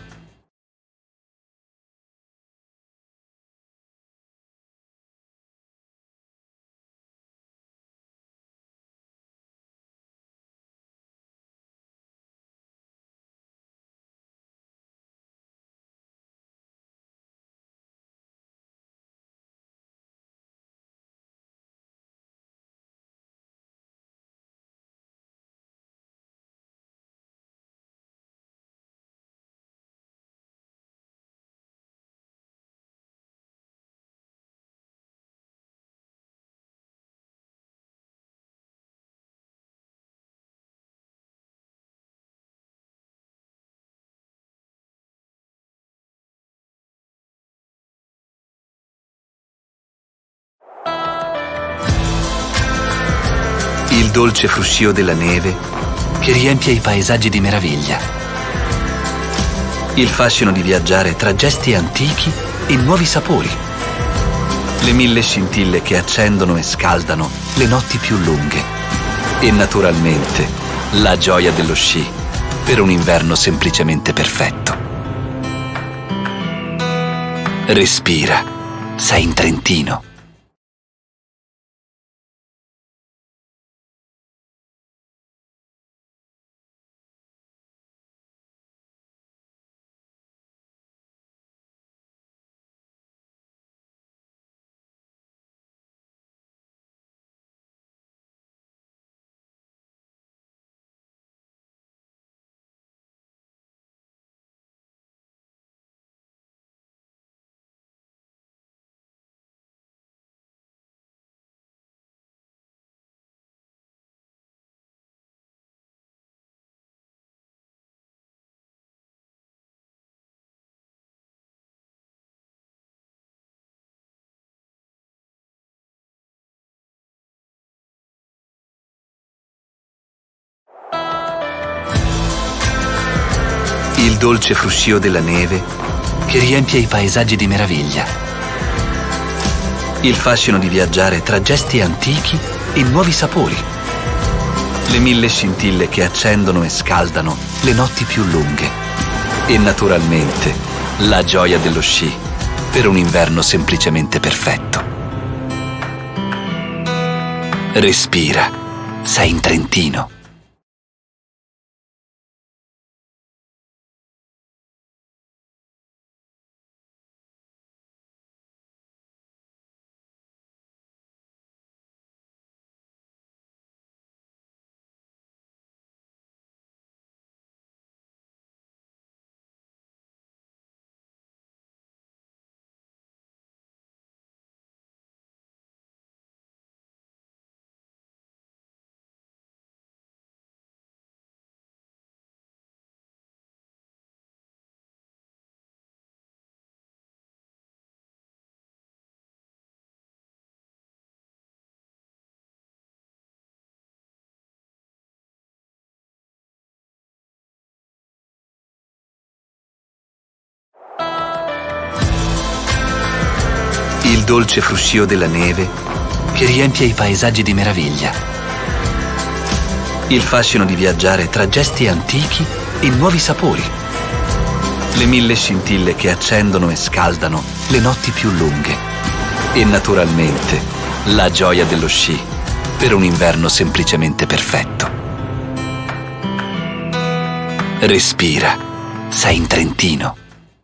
Il dolce fruscio della neve che riempie i paesaggi di meraviglia. Il fascino di viaggiare tra gesti antichi e nuovi sapori. Le mille scintille che accendono e scaldano le notti più lunghe. E naturalmente la gioia dello sci per un inverno semplicemente perfetto. Respira, sei in Trentino. Il dolce fruscio della neve che riempie i paesaggi di meraviglia. Il fascino di viaggiare tra gesti antichi e nuovi sapori. Le mille scintille che accendono e scaldano le notti più lunghe. E naturalmente la gioia dello sci per un inverno semplicemente perfetto. Respira, sei in Trentino. Il dolce fruscio della neve che riempie i paesaggi di meraviglia. Il fascino di viaggiare tra gesti antichi e nuovi sapori. Le mille scintille che accendono e scaldano le notti più lunghe. E naturalmente la gioia dello sci per un inverno semplicemente perfetto. Respira, sei in Trentino.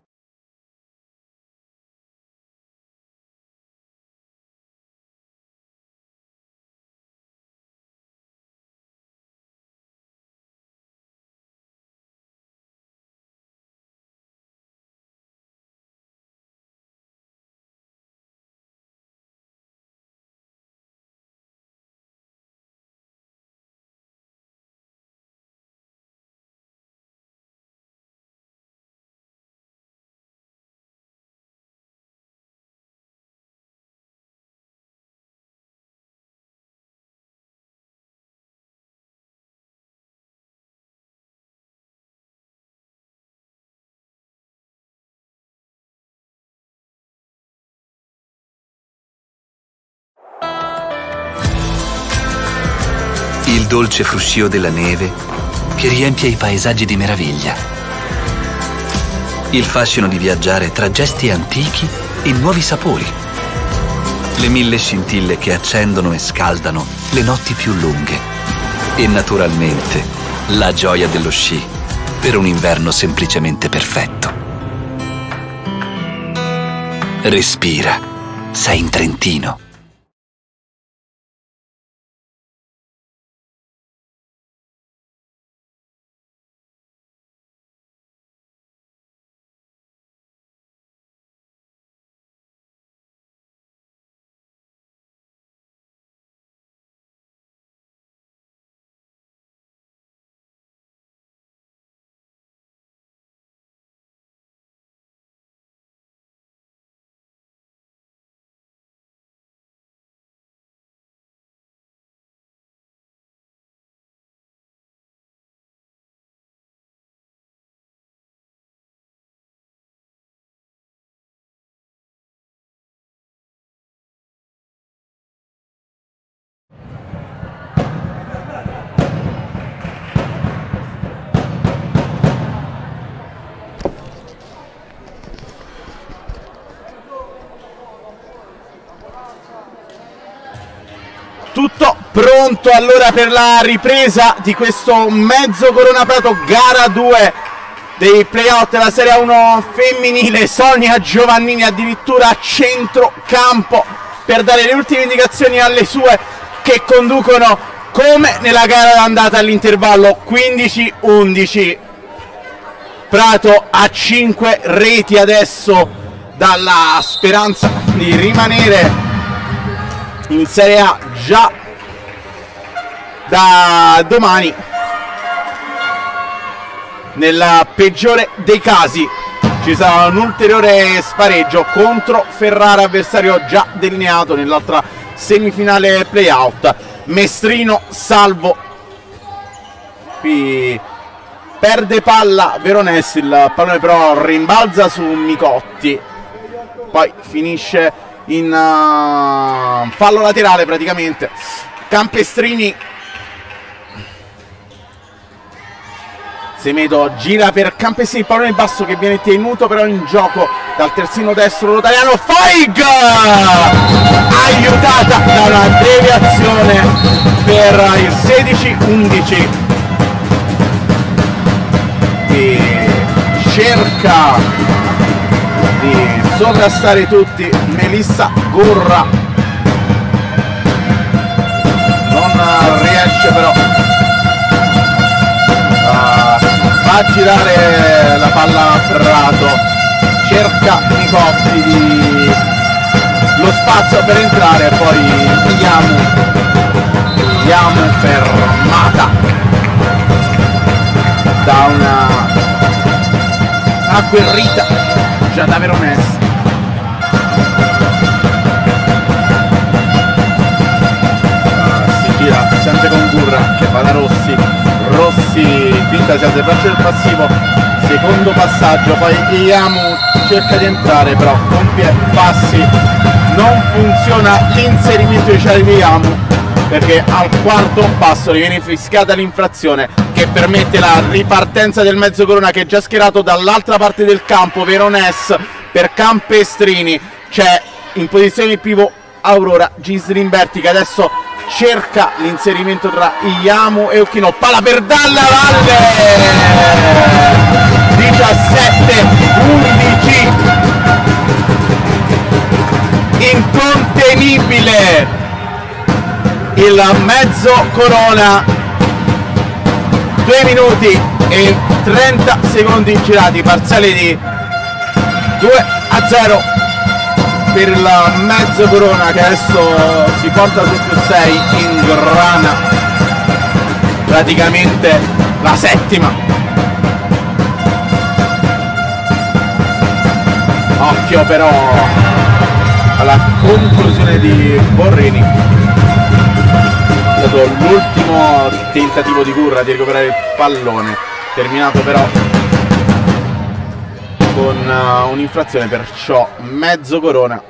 Il dolce fruscio della neve che riempie i paesaggi di meraviglia. Il fascino di viaggiare tra gesti antichi e nuovi sapori. Le mille scintille che accendono e scaldano le notti più lunghe. E naturalmente la gioia dello sci per un inverno semplicemente perfetto. Respira, sei in Trentino. Tutto pronto allora per la ripresa di questo mezzo Corona Prato gara due dei playout della Serie uno femminile. Sonia Giovannini addirittura a centrocampo per dare le ultime indicazioni alle sue, che conducono come nella gara d'andata all'intervallo quindici undici. Prato a cinque reti adesso dalla speranza di rimanere in Serie A già da domani. Nel peggiore dei casi ci sarà un ulteriore spareggio contro Ferrara, avversario già delineato nell'altra semifinale playout. Mestrino salvo qui perde palla Veronese, il pallone però rimbalza su Micotti, poi finisce in uh, fallo laterale praticamente. Campestrini, Semedo gira per Campestrini, il pallone basso che viene tenuto però in gioco dal terzino destro l'italiano. Faig aiutata da una deviazione per il sedici undici, e cerca di sovrastare tutti Melissa Gurra, non riesce però a far girare la palla a Prato, cerca Micotti di lo spazio per entrare, poi Iamu Iamu fermata da una agguerrita Giada Veronese. Sempre con Gurra che va da Rossi, Rossi finta si alza il braccio del passivo, secondo passaggio, poi Iamu cerca di entrare però compie passi, non funziona l'inserimento di Charlie Iamu perché al quarto passo gli viene fischiata l'infrazione che permette la ripartenza del Mezzocorona che è già schierato dall'altra parte del campo. Veronese per Campestrini, c'è in posizione di pivot Aurora Gislimberti che adesso cerca l'inserimento tra Iamu e Occhino, palla per Dalla Valle, diciassette undici, incontenibile il Mezzocorona, due minuti e trenta secondi girati, parziale di due a zero per il Mezzocorona che adesso si porta su più sei, in grana praticamente la settima. Occhio però alla conclusione di Borrini, è stato l'ultimo tentativo di Gurra di recuperare il pallone, terminato però con uh, un'infrazione, perciò Mezzocorona.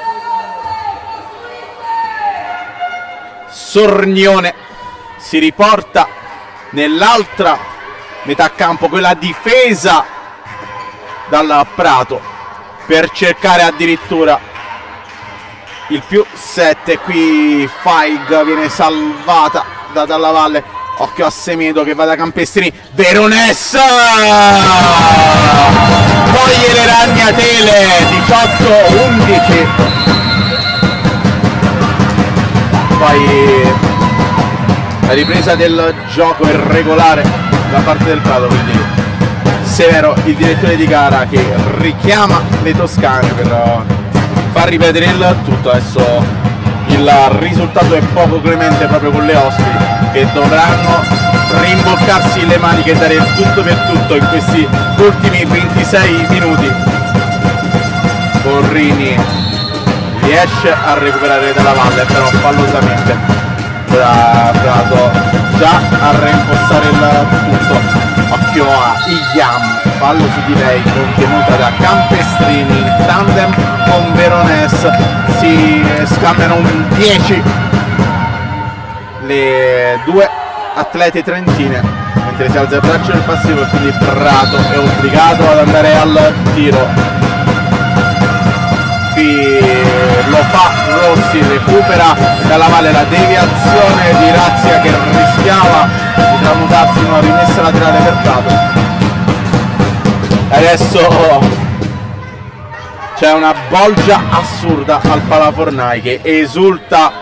Sornione si riporta nell'altra metà campo, quella difesa dal Prato, per cercare addirittura il più sette. Qui Faig viene salvata da Dalla Valle, occhio a Semedo che va da Campestrini, Veronese toglie le ragnatele, diciotto undici. Poi la ripresa del gioco irregolare da parte del Prato, quindi Severo, il direttore di gara, che richiama le toscane per far ripetere il tutto. Adesso il risultato è poco clemente proprio con le ospiti, che dovranno rimboccarsi le maniche e dare il tutto per tutto in questi ultimi ventisei minuti. Borrini riesce a recuperare Dalla Valle, però fallosamente da Prato già a reimpostare il tutto. Occhio a Iamu, fallo su di lei contenuta da Campestrini in tandem con Veronese, si scambiano un dieci le due atlete trentine, mentre si alza il braccio del passivo e quindi Prato è obbligato ad andare al tiro. Qui lo fa Rossi, recupera Dalla Valle la deviazione di Razia che rischiava di tramutarsi in una rimessa laterale per Prato. Adesso c'è una bolgia assurda al Palafornai che esulta.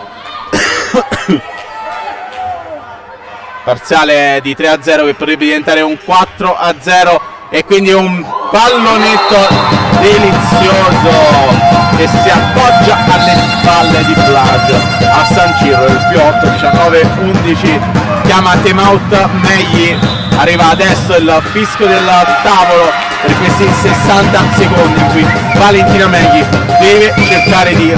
Parziale di tre a zero che potrebbe diventare un quattro a zero, e quindi un pallonetto delizioso che si appoggia alle spalle di Plage a San Cirro. Il più otto, diciannove undici, chiama timeout Megli, arriva adesso il fischio del tavolo per questi sessanta secondi in cui Valentina Megli deve cercare di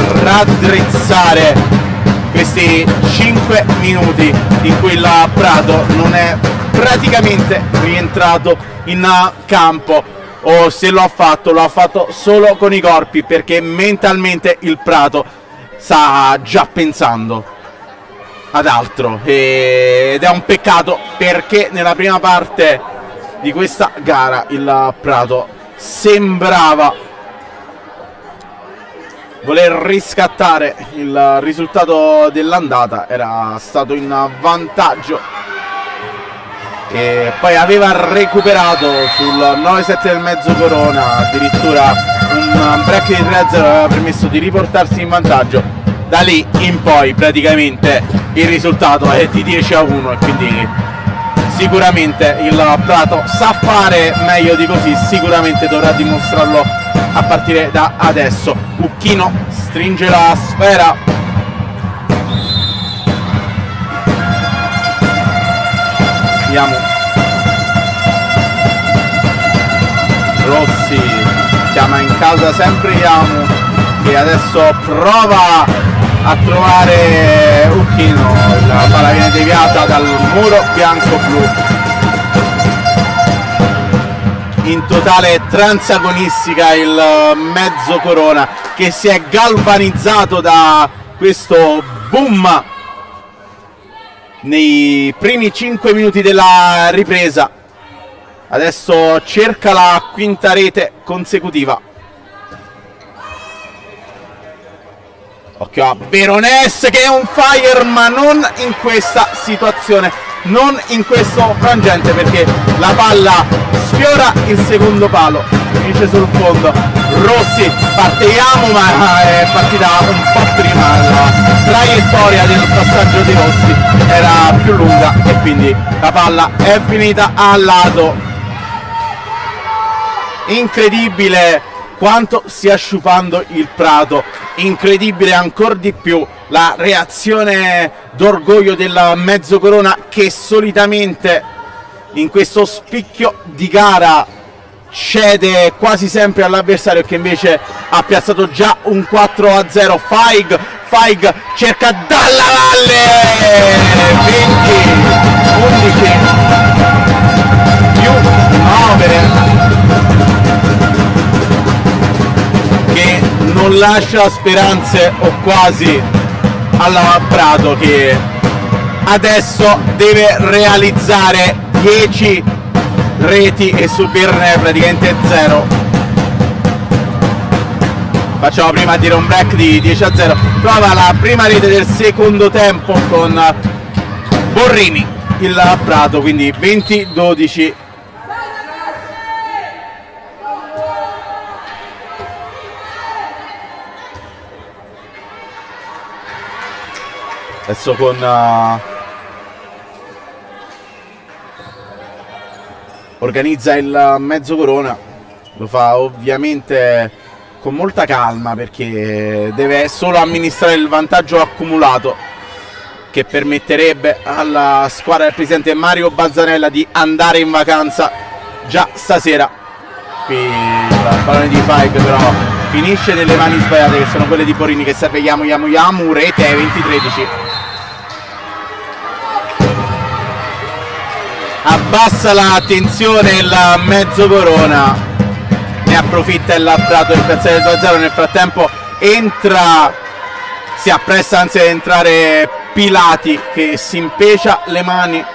raddrizzare questi cinque minuti in cui il Prato non è praticamente rientrato in campo, o se lo ha fatto lo ha fatto solo con i corpi, perché mentalmente il Prato sta già pensando ad altro, ed è un peccato perché nella prima parte di questa gara il Prato sembrava voler riscattare il risultato dell'andata, era stato in vantaggio e poi aveva recuperato sul nove sette del mezzo Corona, addirittura un break di tre a zero aveva permesso di riportarsi in vantaggio. Da lì in poi praticamente il risultato è di dieci a uno e quindi sicuramente il Prato sa fare meglio di così, sicuramente dovrà dimostrarlo a partire da adesso. Ucchino stringe la sfera, vediamo Rossi chiama in casa sempre Yamu, che adesso prova a trovare Ucchino, la palla viene deviata dal muro bianco-blu. In totale transagonistica il mezzo Corona, che si è galvanizzato da questo boom nei primi cinque minuti della ripresa. Adesso cerca la quinta rete consecutiva. Occhio a Veronese che è on fire, ma non in questa situazione, non in questo frangente, perché la palla sfiora il secondo palo, finisce sul fondo. Rossi, partiamo, ma è partita un po' prima, la traiettoria del passaggio di Rossi era più lunga e quindi la palla è finita a lato. Incredibile quanto stia sciupando il Prato, incredibile ancora di più la reazione d'orgoglio del mezzo Corona, che solitamente in questo spicchio di gara cede quasi sempre all'avversario, che invece ha piazzato già un quattro a zero. Faig, Faig cerca dalla valle, venti, undici più nove, che non lascia speranze o quasi alla Prato, che adesso deve realizzare dieci reti e subirne praticamente zero. Facciamo prima a dire un break di dieci a zero. Prova la prima rete del secondo tempo con Borrini, il Prato, quindi venti dodici. Adesso con uh, organizza il mezzo Corona, lo fa ovviamente con molta calma, perché deve solo amministrare il vantaggio accumulato, che permetterebbe alla squadra del presidente Mario Bazzanella di andare in vacanza già stasera. Qui il pallone di Faig però finisce nelle mani sbagliate, che sono quelle di Borini, che serve Yamu, Yamu, Yamu, rete venti tredici. Abbassa la tensione il mezzo Corona, ne approfitta il Prato del piazzare del due a zero. Nel frattempo entra, si appresta anzi ad entrare Pilati, che si impecia le mani,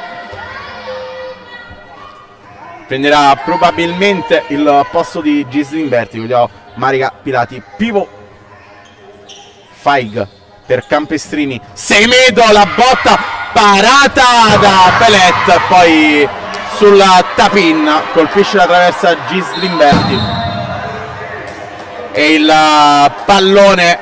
prenderà probabilmente il posto di Gislimberti. Vediamo Marica Pilati, pivot. Faig per Campestrini, Semedo, la botta parata da Pelet, poi sulla tapin colpisce la traversa Gislimberti e il pallone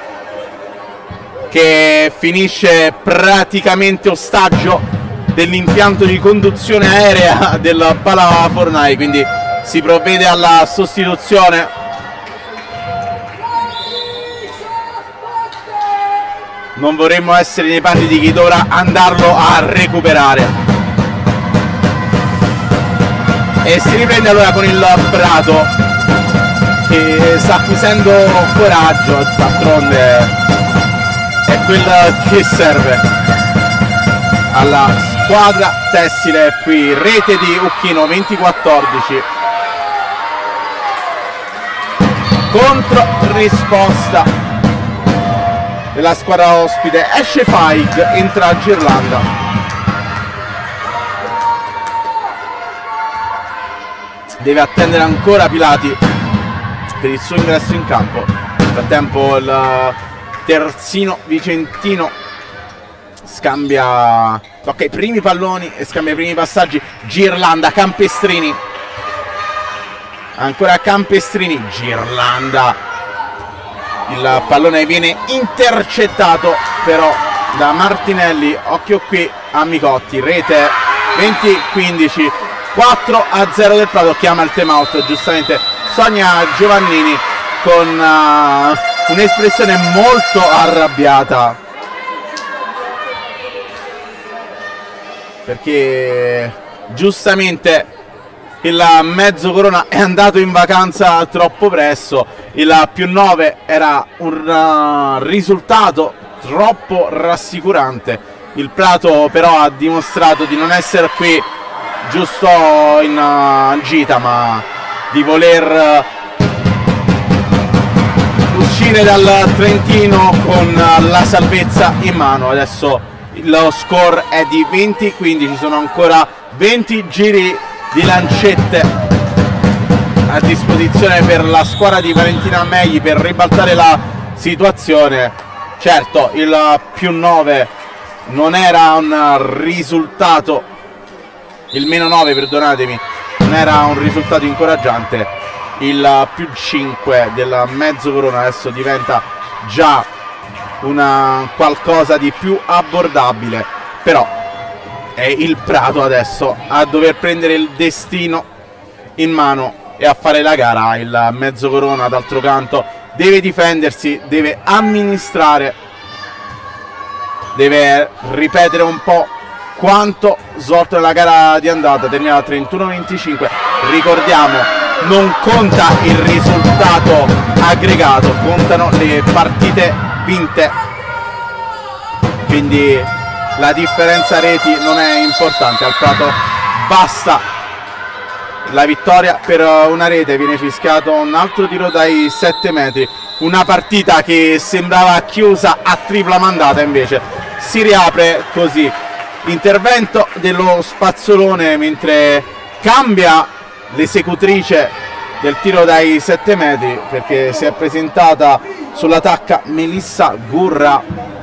che finisce praticamente ostaggio dell'impianto di conduzione aerea del Palafornai, quindi si provvede alla sostituzione. Non vorremmo essere nei panni di chi dovrà andarlo a recuperare. E si riprende allora con il Prato, che sta acquisendo coraggio. D'altronde è quel che serve alla squadra tessile qui, rete di Uchino, venti quattordici. Contro risposta della squadra ospite, esce Faig, entra Girlanda. Deve attendere ancora Pilati per il suo ingresso in campo. Nel frattempo il terzino vicentino scambia, tocca i primi palloni e scambia i primi passaggi. Girlanda, Campestrini, ancora Campestrini, Girlanda, il pallone viene intercettato però da Martinelli. Occhio qui a Micotti, rete, venti quindici, quattro a zero del Prato. Chiama il time out giustamente Sonia Giovannini con uh, un'espressione molto arrabbiata, perché giustamente il mezzo Corona è andato in vacanza troppo presto. Il più nove era un uh, risultato troppo rassicurante. Il Prato però ha dimostrato di non essere qui giusto in uh, gita, ma di voler uh, uscire dal Trentino con uh, la salvezza in mano. Adesso lo score è di venti quindici, sono ancora venti giri di lancette a disposizione per la squadra di Valentina Megli per ribaltare la situazione. Certo, il più nove non era un risultato, il meno nove, perdonatemi, non era un risultato incoraggiante. Il più cinque del mezzo Corona adesso diventa già una qualcosa di più abbordabile, però è il Prato adesso a dover prendere il destino in mano e a fare la gara. Il mezzo Corona d'altro canto deve difendersi, deve amministrare, deve ripetere un po' quanto svolto nella gara di andata. Termina a trentuno venticinque, ricordiamo non conta il risultato aggregato, contano le partite vinte, quindi la differenza reti non è importante. Al Prato basta la vittoria per una rete. Viene fischiato un altro tiro dai sette metri, una partita che sembrava chiusa a tripla mandata invece si riapre così. Intervento dello Spazzolone mentre cambia l'esecutrice del tiro dai sette metri, perché si è presentata sulla tacca Melissa Gurra.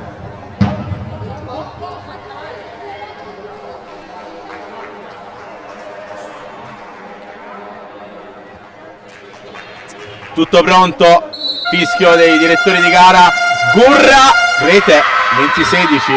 Tutto pronto, fischio dei direttori di gara. Gurra, rete, venti sedici.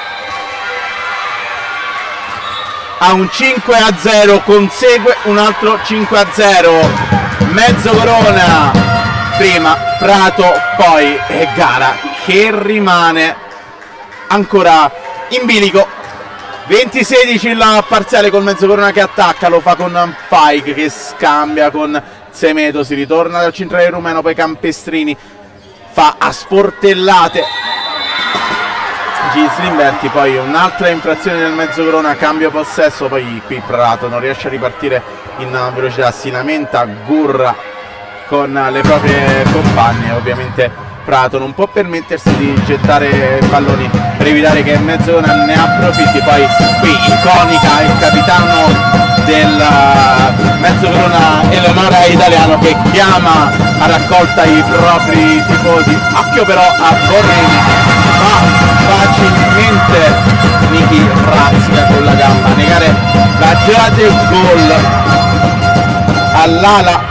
A un cinque a zero, consegue un altro cinque a zero. Mezzo Corona prima, Prato poi, e gara che rimane ancora in bilico. venti sedici il parziale col mezzo Corona che attacca, lo fa con Faig che scambia con Semedo, si ritorna dal centrale rumeno, poi Campestrini fa a sportellate Gislimberti, poi un'altra infrazione del mezzo Corona, cambio possesso, poi qui Prato non riesce a ripartire in velocità, si lamenta Gurra con le proprie compagne. Ovviamente Prato non può permettersi di gettare palloni per evitare che il mezzo Corona ne approfitti. Poi qui iconica il capitano del mezzo Corona, Eleonora Italiano, che chiama a raccolta i propri tifosi. Occhio però a Borrini, ma facilmente Niki Razzica con la gamba a negare la giocata del gol all'ala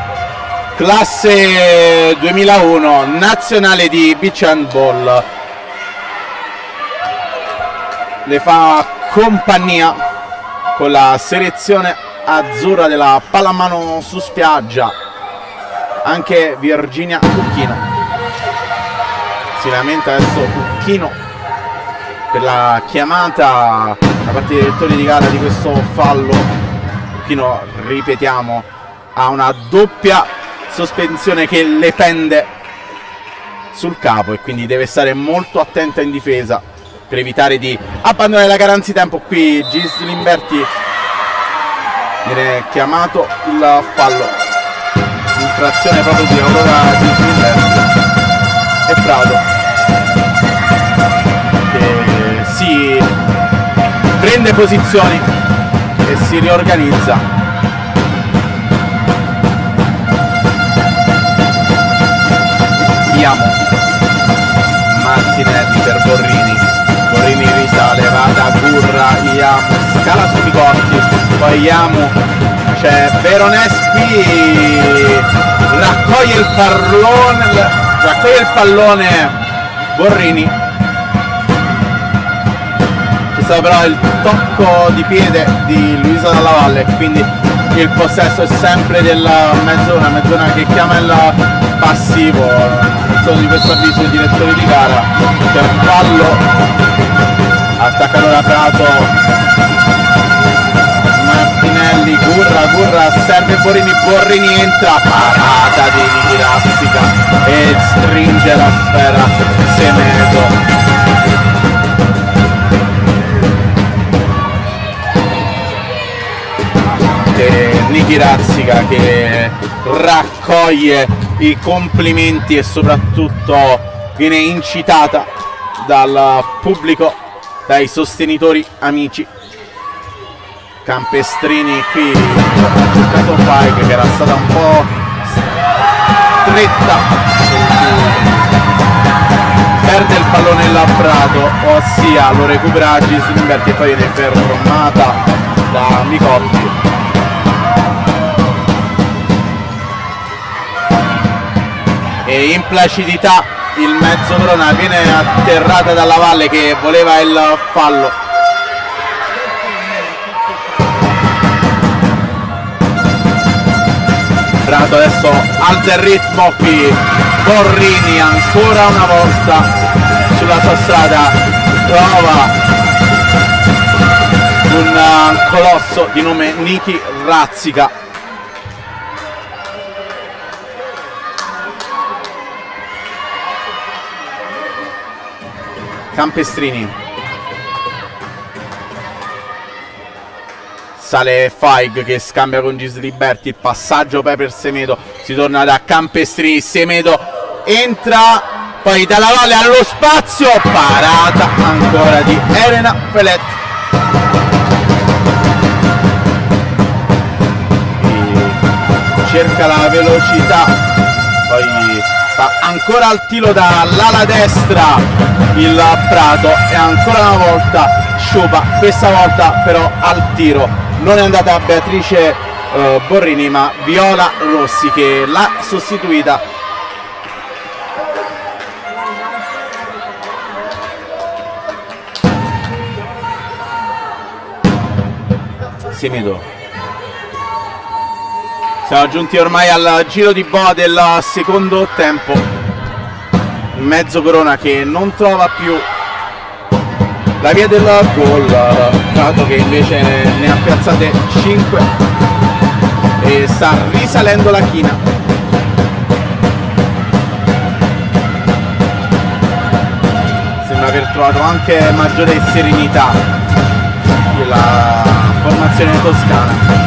classe duemilauno nazionale di beach handball. Le fa compagnia con la selezione azzurra della pallamano su spiaggia anche Virginia Uchino. Si lamenta adesso Uchino per la chiamata da parte dei direttori di gara di questo fallo. Uchino, ripetiamo, ha una doppia sospensione che le pende sul capo e quindi deve stare molto attenta in difesa per evitare di abbandonare la gara anzitempo. Qui Gislimberti viene chiamato il fallo, infrazione proprio di Aurora Gislimberti e Prato che si prende posizioni e si riorganizza. Vediamo Martinelli per Borrini, Borrini risale, va da Gurra, Iamu, scala su Micotti, poi Iamu, c'è Veronese qui, raccoglie il pallone, raccoglie il pallone Borrini, c'è stato però il tocco di piede di Luisa Dalla Valle, quindi il possesso è sempre della mezz'ora, mezz'ora che chiama il passivo. Di questo avviso il direttore di gara, c'è un fallo, attaccano da Prato, Martinelli, Gurra, Gurra serve Borrini, Borrini entra, parata di Niki Razzica e stringe la sfera Semedo. E Niki Razzica che raccoglie i complimenti e soprattutto viene incitata dal pubblico, dai sostenitori amici. Campestrini qui ha cercato Faig che era stata un po' stretta, perde il pallone Labrato, ossia lo recupera Gislimberti e poi viene fermata da Micotti. E in placidità il Mezzobrona viene atterrata dalla Valle che voleva il fallo. Prato adesso alza il ritmo qui, Borrini ancora una volta sulla sua strada trova un colosso di nome Niki Razzica. Campestrini, sale Faig che scambia con Gislimberti, il passaggio poi per Semedo, si torna da Campestrini, Semedo entra, poi dalla Valle allo spazio, parata ancora di Elena Felet. E cerca la velocità, poi fa ancora al tiro dall'ala destra il Prato e ancora una volta Sciupa, questa volta però al tiro non è andata Beatrice eh, Borrini ma Viola Rossi che l'ha sostituita. Semedo, siamo giunti ormai al giro di boa del secondo tempo. Mezzobrona che non trova più la via del gol, Prato che invece ne ha piazzate cinque e sta risalendo la china. Sembra aver trovato anche maggiore serenità la formazione toscana.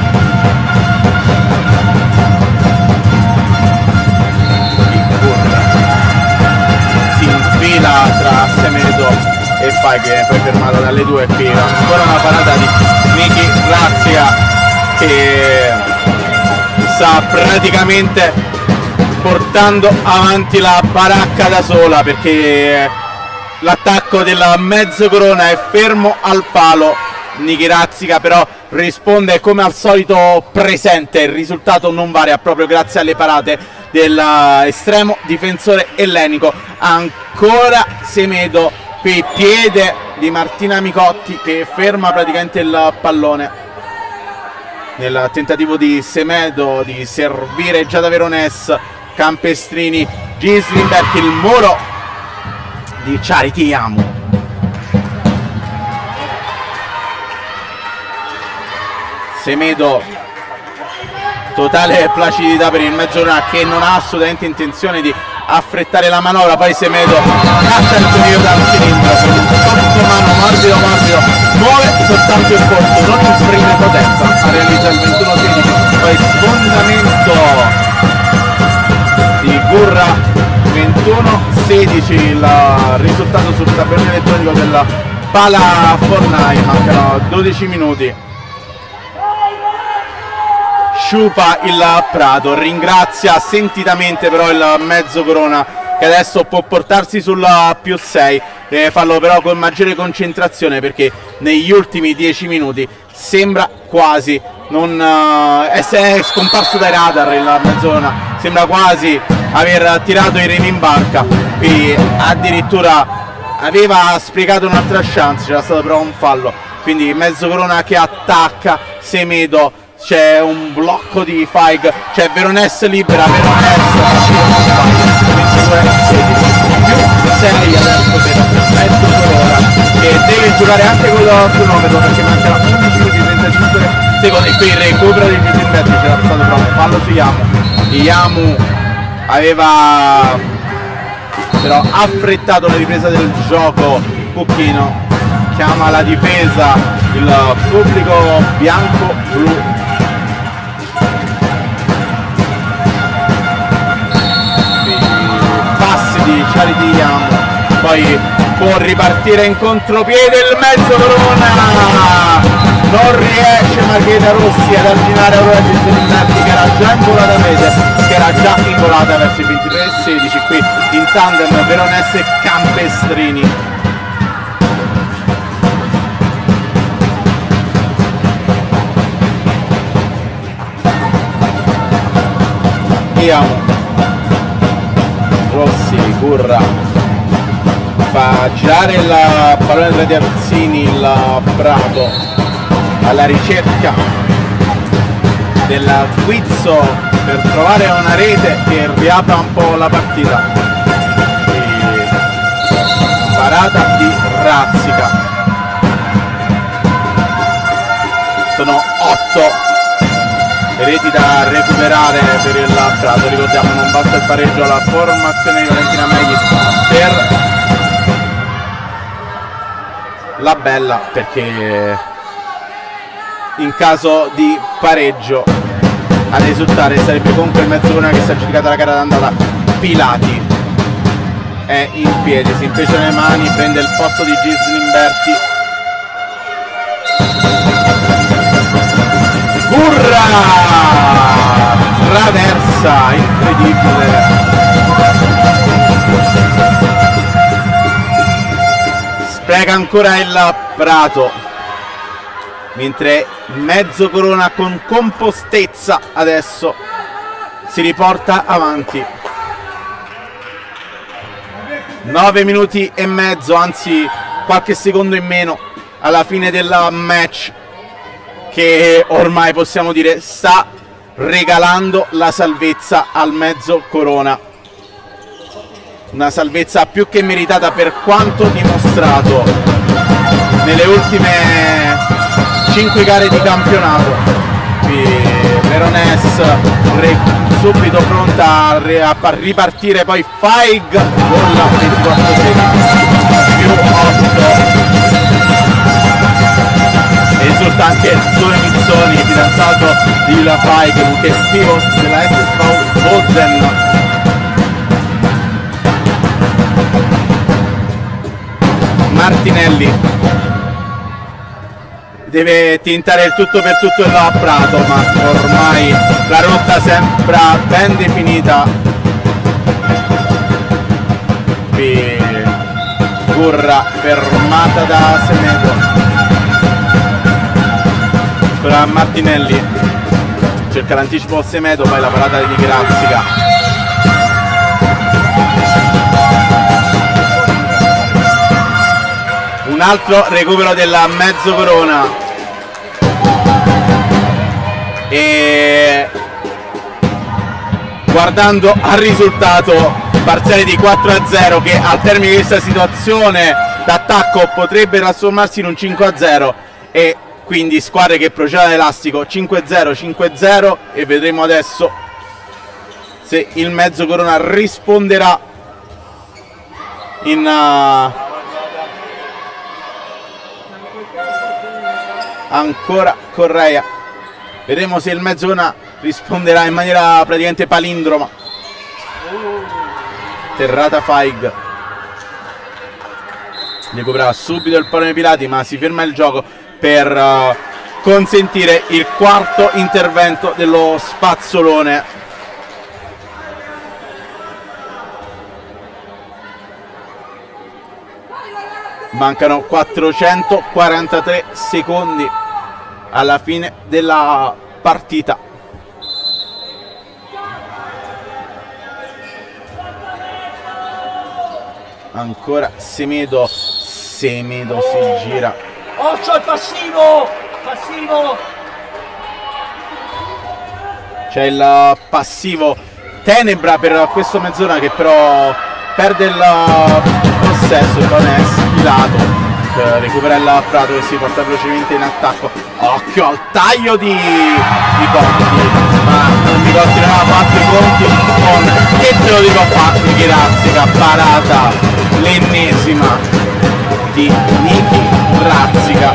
Tra Semedo e Faig che poi fermato dalle due. Qui ancora una parata di Niki Razzica che sta praticamente portando avanti la baracca da sola perché l'attacco della Mezzobrona è fermo al palo. Niki Razzica però risponde come al solito presente, il risultato non varia proprio grazie alle parate dell'estremo difensore ellenico. Ancora Semedo, qui piede di Martina Micotti che ferma praticamente il pallone nel tentativo di Semedo di servire già da Veronese. Campestrini, Gislimberti, il muro di Charity Iamu. Semedo, totale placidità per il Mezzobrona che non ha assolutamente intenzione di affrettare la manovra. Poi Semedo caccia il torneo dal cilindro con un sottomano morbido morbido, muove soltanto il corso, non imprime potenza, a realizzare il ventuno sedici, poi sfondamento di Gurra, ventuno sedici il risultato sul tabellone elettronico della Pala Fornai, mancano dodici minuti. Sciupa il Prato, ringrazia sentitamente però il mezzo Corona, che adesso può portarsi sul più sei, deve farlo però con maggiore concentrazione, perché negli ultimi dieci minuti sembra quasi non uh, essere scomparso dai radar il Mezzona, sembra quasi aver tirato i remi in barca, quindi addirittura aveva sprecato un'altra chance, c'era stato però un fallo, quindi mezzo Corona che attacca, Semedo, c'è un blocco di Faig, c'è Veronese libera, Veronese ventidue sedici più sei adesso per mezzo Corona, che deve giocare anche con il cronometro perché mancano undici minuti e trentacinque secondi. Qui il recupero di Giuseppe, c'era stato però un fallo su Yamu, Yamu aveva però affrettato la ripresa del gioco. Cucchino chiama la difesa, il pubblico bianco-blu. Passi di Charity Yamu, poi può ripartire in contropiede il mezzo Corona, non riesce Margheta Rossi ad arginare Aurora Giuseppe che era già in volata media, che era già in volata verso i ventitré sedici. Qui in tandem Veronese e Campestrini. Yamu, Rossi, Gurra, fa girare il pallone tra Diarzini, il Prato alla ricerca del Guizzo per trovare una rete che riapra un po' la partita. E parata di Razzica. Sono otto reti da recuperare per il Prato, ricordiamo non basta il pareggio alla formazione di Valentina Meghi per la Bella, perché in caso di pareggio a risultare sarebbe comunque il mezzo Corona che si è aggiudicata la gara d'andata. Pilati è in piedi, si impeggia le mani, prende il posto di Gislimberti. Gurra traversa, incredibile, spreca ancora il Prato, mentre mezzo Corona con compostezza adesso si riporta avanti. Nove minuti e mezzo, anzi qualche secondo in meno alla fine del match, che ormai possiamo dire sta regalando la salvezza al mezzo Corona, una salvezza più che meritata per quanto dimostrato nelle ultime cinque gare di campionato. Veronese subito pronta a ripartire, poi Faig con la ventiquattro più otto. Esulta anche Zoe Mizzoni, fidanzato di La Faig, che è Steve della S S V Bozen. Martinelli deve tentare il tutto per tutto il Prato, ma ormai la rotta sembra ben definita. Qui Gurra fermata da Semedo. Per Martinelli cerca l'anticipo Semedo, poi la parata di Grazzica. Un altro recupero della mezzo Corona e guardando al risultato parziale di quattro a zero, che al termine di questa situazione d'attacco potrebbe trasformarsi in un cinque a zero, e quindi squadre che procedono all'elastico cinque a zero, cinque a zero, e vedremo adesso se il mezzo Corona risponderà in, uh, ancora Correia. Vedremo se il Mezzona risponderà in maniera praticamente palindroma. Terrata Faig. Recupera subito il pallone Pilati, ma si ferma il gioco per uh, consentire il quarto intervento dello Spazzolone. Mancano quattrocentoquarantatré secondi alla fine della partita. Ancora Semedo. Semedo si gira. Occhio al passivo! Passivo! C'è il passivo Tenebra per questo Mezzona, che però perde il possesso, non è sfilato. Recupera il Prato che si porta velocemente in attacco. Occhio al taglio di, di Conti, ma non mi Conti non ha fatto i conti con, che te lo dico qua, Niki Razzica, parata l'ennesima di Niki Razzica.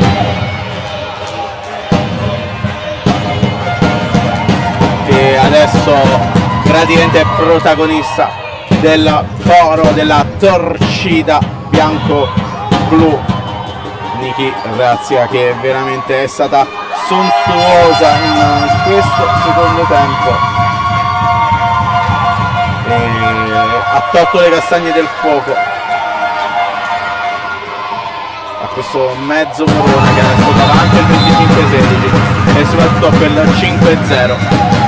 E adesso praticamente è protagonista del coro, della torcida bianco-blu. Niki Razzica, che veramente è stata sontuosa in questo secondo tempo e ha tolto le castagne del fuoco a questo mezzo Corona, che adesso davanti al venticinque sedici e soprattutto quel cinque zero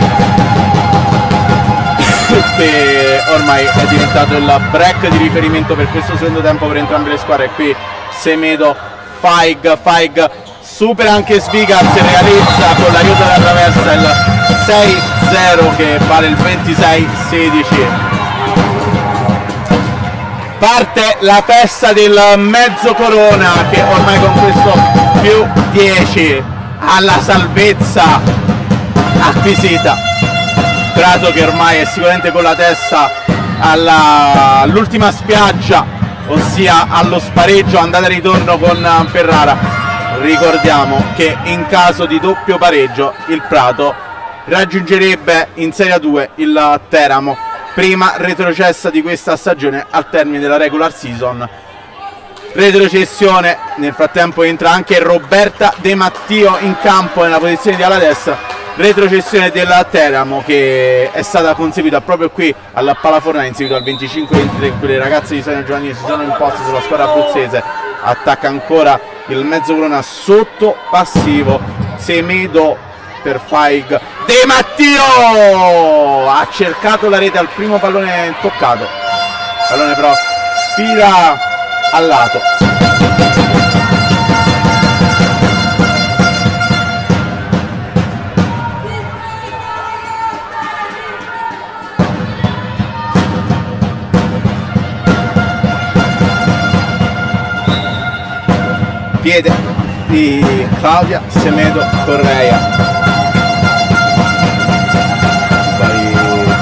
che ormai è diventato il break di riferimento per questo secondo tempo per entrambe le squadre. Qui Semedo, Faig, Faig supera anche Sviga, si realizza con l'aiuto della traversa il sei zero che vale il ventisei sedici. Parte la festa del mezzo Corona, che ormai con questo più dieci ha la salvezza acquisita. Prato che ormai è sicuramente con la testa all'ultima spiaggia, ossia allo spareggio andata e ritorno con Ferrara. Ricordiamo che in caso di doppio pareggio il Prato raggiungerebbe in Serie A due il Teramo, prima retrocessa di questa stagione al termine della regular season. Retrocessione, nel frattempo entra anche Roberta De Mattio in campo nella posizione di ala destra. Retrocessione del Teramo che è stata conseguita proprio qui alla Palafornai in seguito al venticinque ventitré, in cui le ragazze di Sonia Giovanni si sono imposte sulla squadra abruzzese. Attacca ancora il mezzo Corona sotto passivo. Semedo per Faig. De Mattio ha cercato la rete al primo pallone toccato, pallone però sfida al lato. Piede di Claudia Semedo Correia. Poi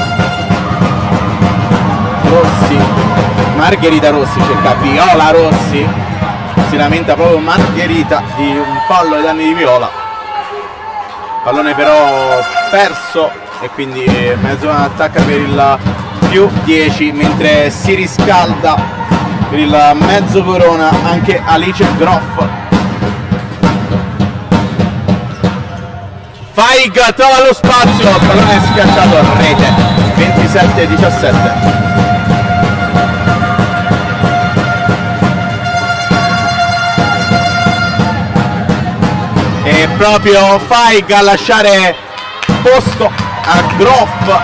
Rossi, Margherita Rossi, cerca Viola Rossi, si lamenta proprio Margherita di un fallo ai danni di Viola. Pallone però perso e quindi Mezzona attacca per il più dieci, mentre si riscalda per il mezzo Corona anche Alice Groff. Faig trova lo spazio, il pallone è schiacciato a rete, ventisette diciassette. E proprio Faig a lasciare posto a Groff.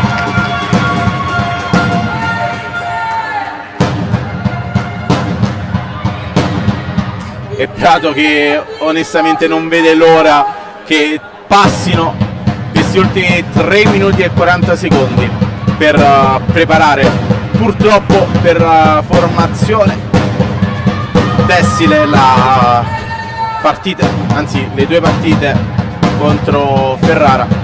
E Prato che onestamente non vede l'ora che passino questi ultimi tre minuti e quaranta secondi per uh, preparare purtroppo per uh, formazione tessile la partita, anzi le due partite contro Ferrara.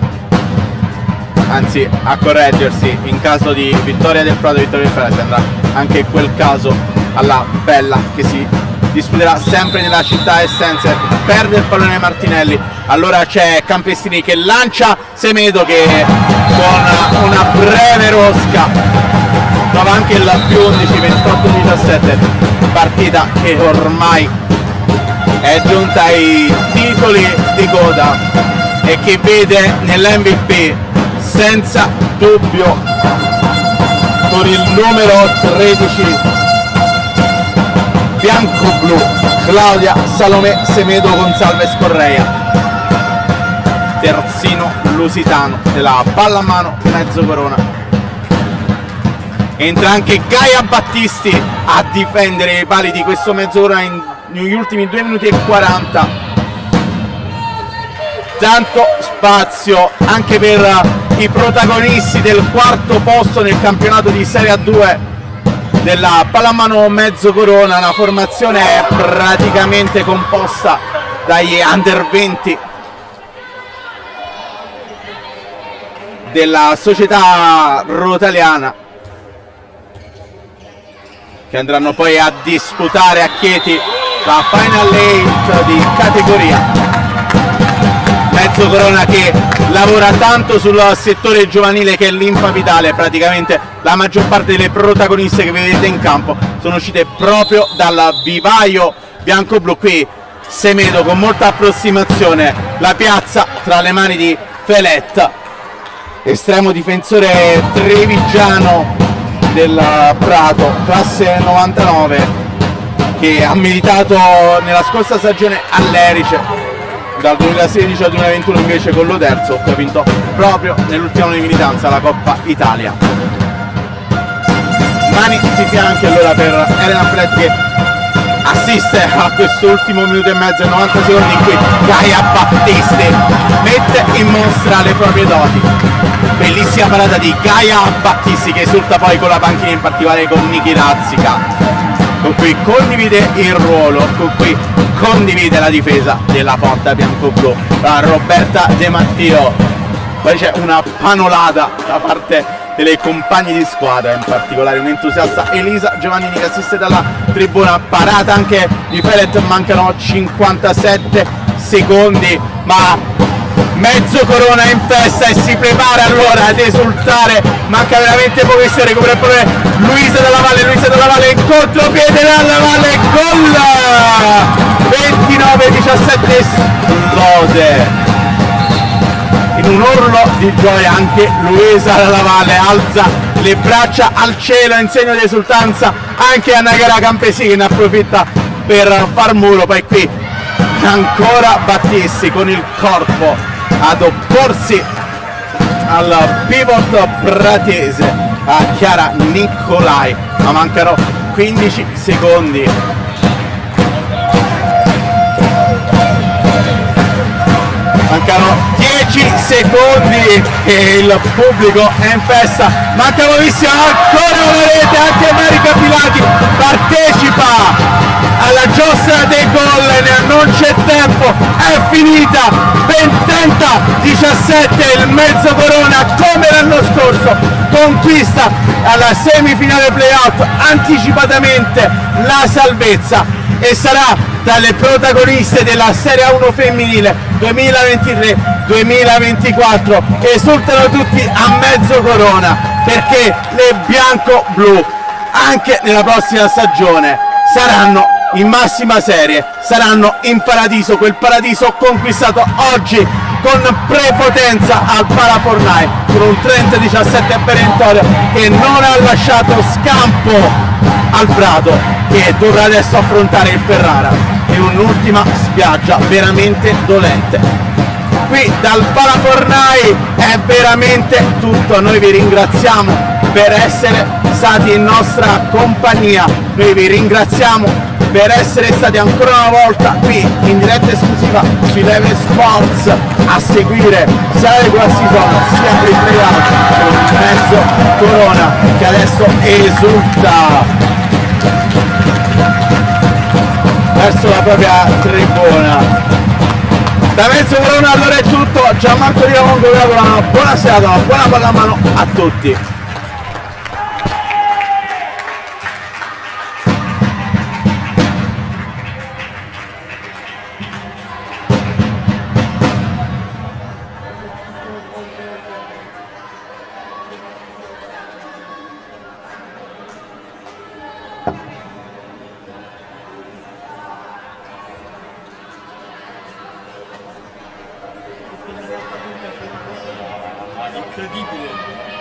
Anzi, a correggersi, in caso di vittoria del Prato, vittoria del Ferrara, si andrà anche in quel caso alla Bella, che si disputerà sempre nella città essense. Perde il pallone Martinelli, allora c'è Campestini che lancia Semedo, che con una breve rosca trova anche il più undici, ventotto diciassette, partita che ormai è giunta ai titoli di coda e che vede nell'M V P senza dubbio con il numero tredici bianco-blu Claudia Salomè Semedo Gonzalez Correa, terzino lusitano della pallamano Mezzo Corona. Entra anche Gaia Battisti a difendere i pali di questo Mezzo Corona in, negli ultimi due minuti e quaranta. Tanto spazio anche per i protagonisti del quarto posto nel campionato di Serie A due della pallamano Mezzo Corona, una formazione praticamente composta dagli under venti della società rotaliana, che andranno poi a disputare a Chieti la Final Eight di categoria. Mezzo Corona che lavora tanto sul settore giovanile, che è linfa vitale. Praticamente la maggior parte delle protagoniste che vedete in campo sono uscite proprio dal vivaio bianco-blu. Qui Semedo con molta approssimazione la piazza tra le mani di Felet, estremo difensore trevigiano del Prato, classe novantanove, che ha militato nella scorsa stagione all'Erice, dal duemilasedici al duemilaventuno invece con l'Oderzo, che ha vinto proprio nell'ultimo anno di militanza la Coppa Italia. Mani di fianchi allora per Elena Felet, che assiste a quest'ultimo minuto e mezzo e novanta secondi in cui Gaia Battisti mette in mostra le proprie doti. Bellissima parata di Gaia Battisti, che esulta poi con la panchina, in particolare con Niki Razzica, con cui condivide il ruolo, con cui condivide la difesa della porta bianco-blu. Roberta De Mattio, poi c'è una panolata da parte delle compagne di squadra, in particolare un'entusiasta Elisa Giovannini che assiste dalla tribuna. Parata anche di Felet, mancano cinquantasette secondi, ma Mezzo Corona è in festa e si prepara allora ad esultare. Manca veramente pochissimo, recupera il pallone Luisa Dalla Valle, Luisa Dalla Valle in contropiede Dalla Valle, gol ventinove diciassette, esplode in un urlo di gioia anche Luisa Dalla Valle, alza le braccia al cielo in segno di esultanza. Anche Anna Chiara Campesini ne approfitta per far muro. Poi qui ancora Battisti con il corpo ad opporsi al pivot pratese, a Chiara Nicolai, ma mancano quindici secondi. Mancano dieci secondi e il pubblico è in festa. Manca pochissimo, ancora una rete, anche Marica Pilati partecipa alla giostra dei gol, non c'è tempo, è finita. Vententa diciassette, il Mezzo Corona come l'anno scorso conquista alla semifinale playout anticipatamente la salvezza e sarà tra le protagoniste della Serie A uno femminile duemilaventitré duemilaventiquattro. Esultano tutti a Mezzo Corona perché le bianco-blu anche nella prossima stagione saranno in massima serie, saranno in paradiso, quel paradiso conquistato oggi con prepotenza al Palafornai, con un trenta diciassette perentorio che non ha lasciato scampo al Prato, che dovrà adesso affrontare il Ferrara in un'ultima spiaggia veramente dolente. Qui dal Palafornai è veramente tutto, noi vi ringraziamo per essere stati in nostra compagnia, noi vi ringraziamo per essere stati ancora una volta qui in diretta esclusiva sui Leve Sports a seguire sia le quasi sono sia per il playout con Mezzo Corona che adesso esulta verso la propria tribuna. Da Mezzo Corona allora è tutto, Gianmarco Di Lavongo vi auguro una buona serata, una buona pallamano a tutti. incredibile.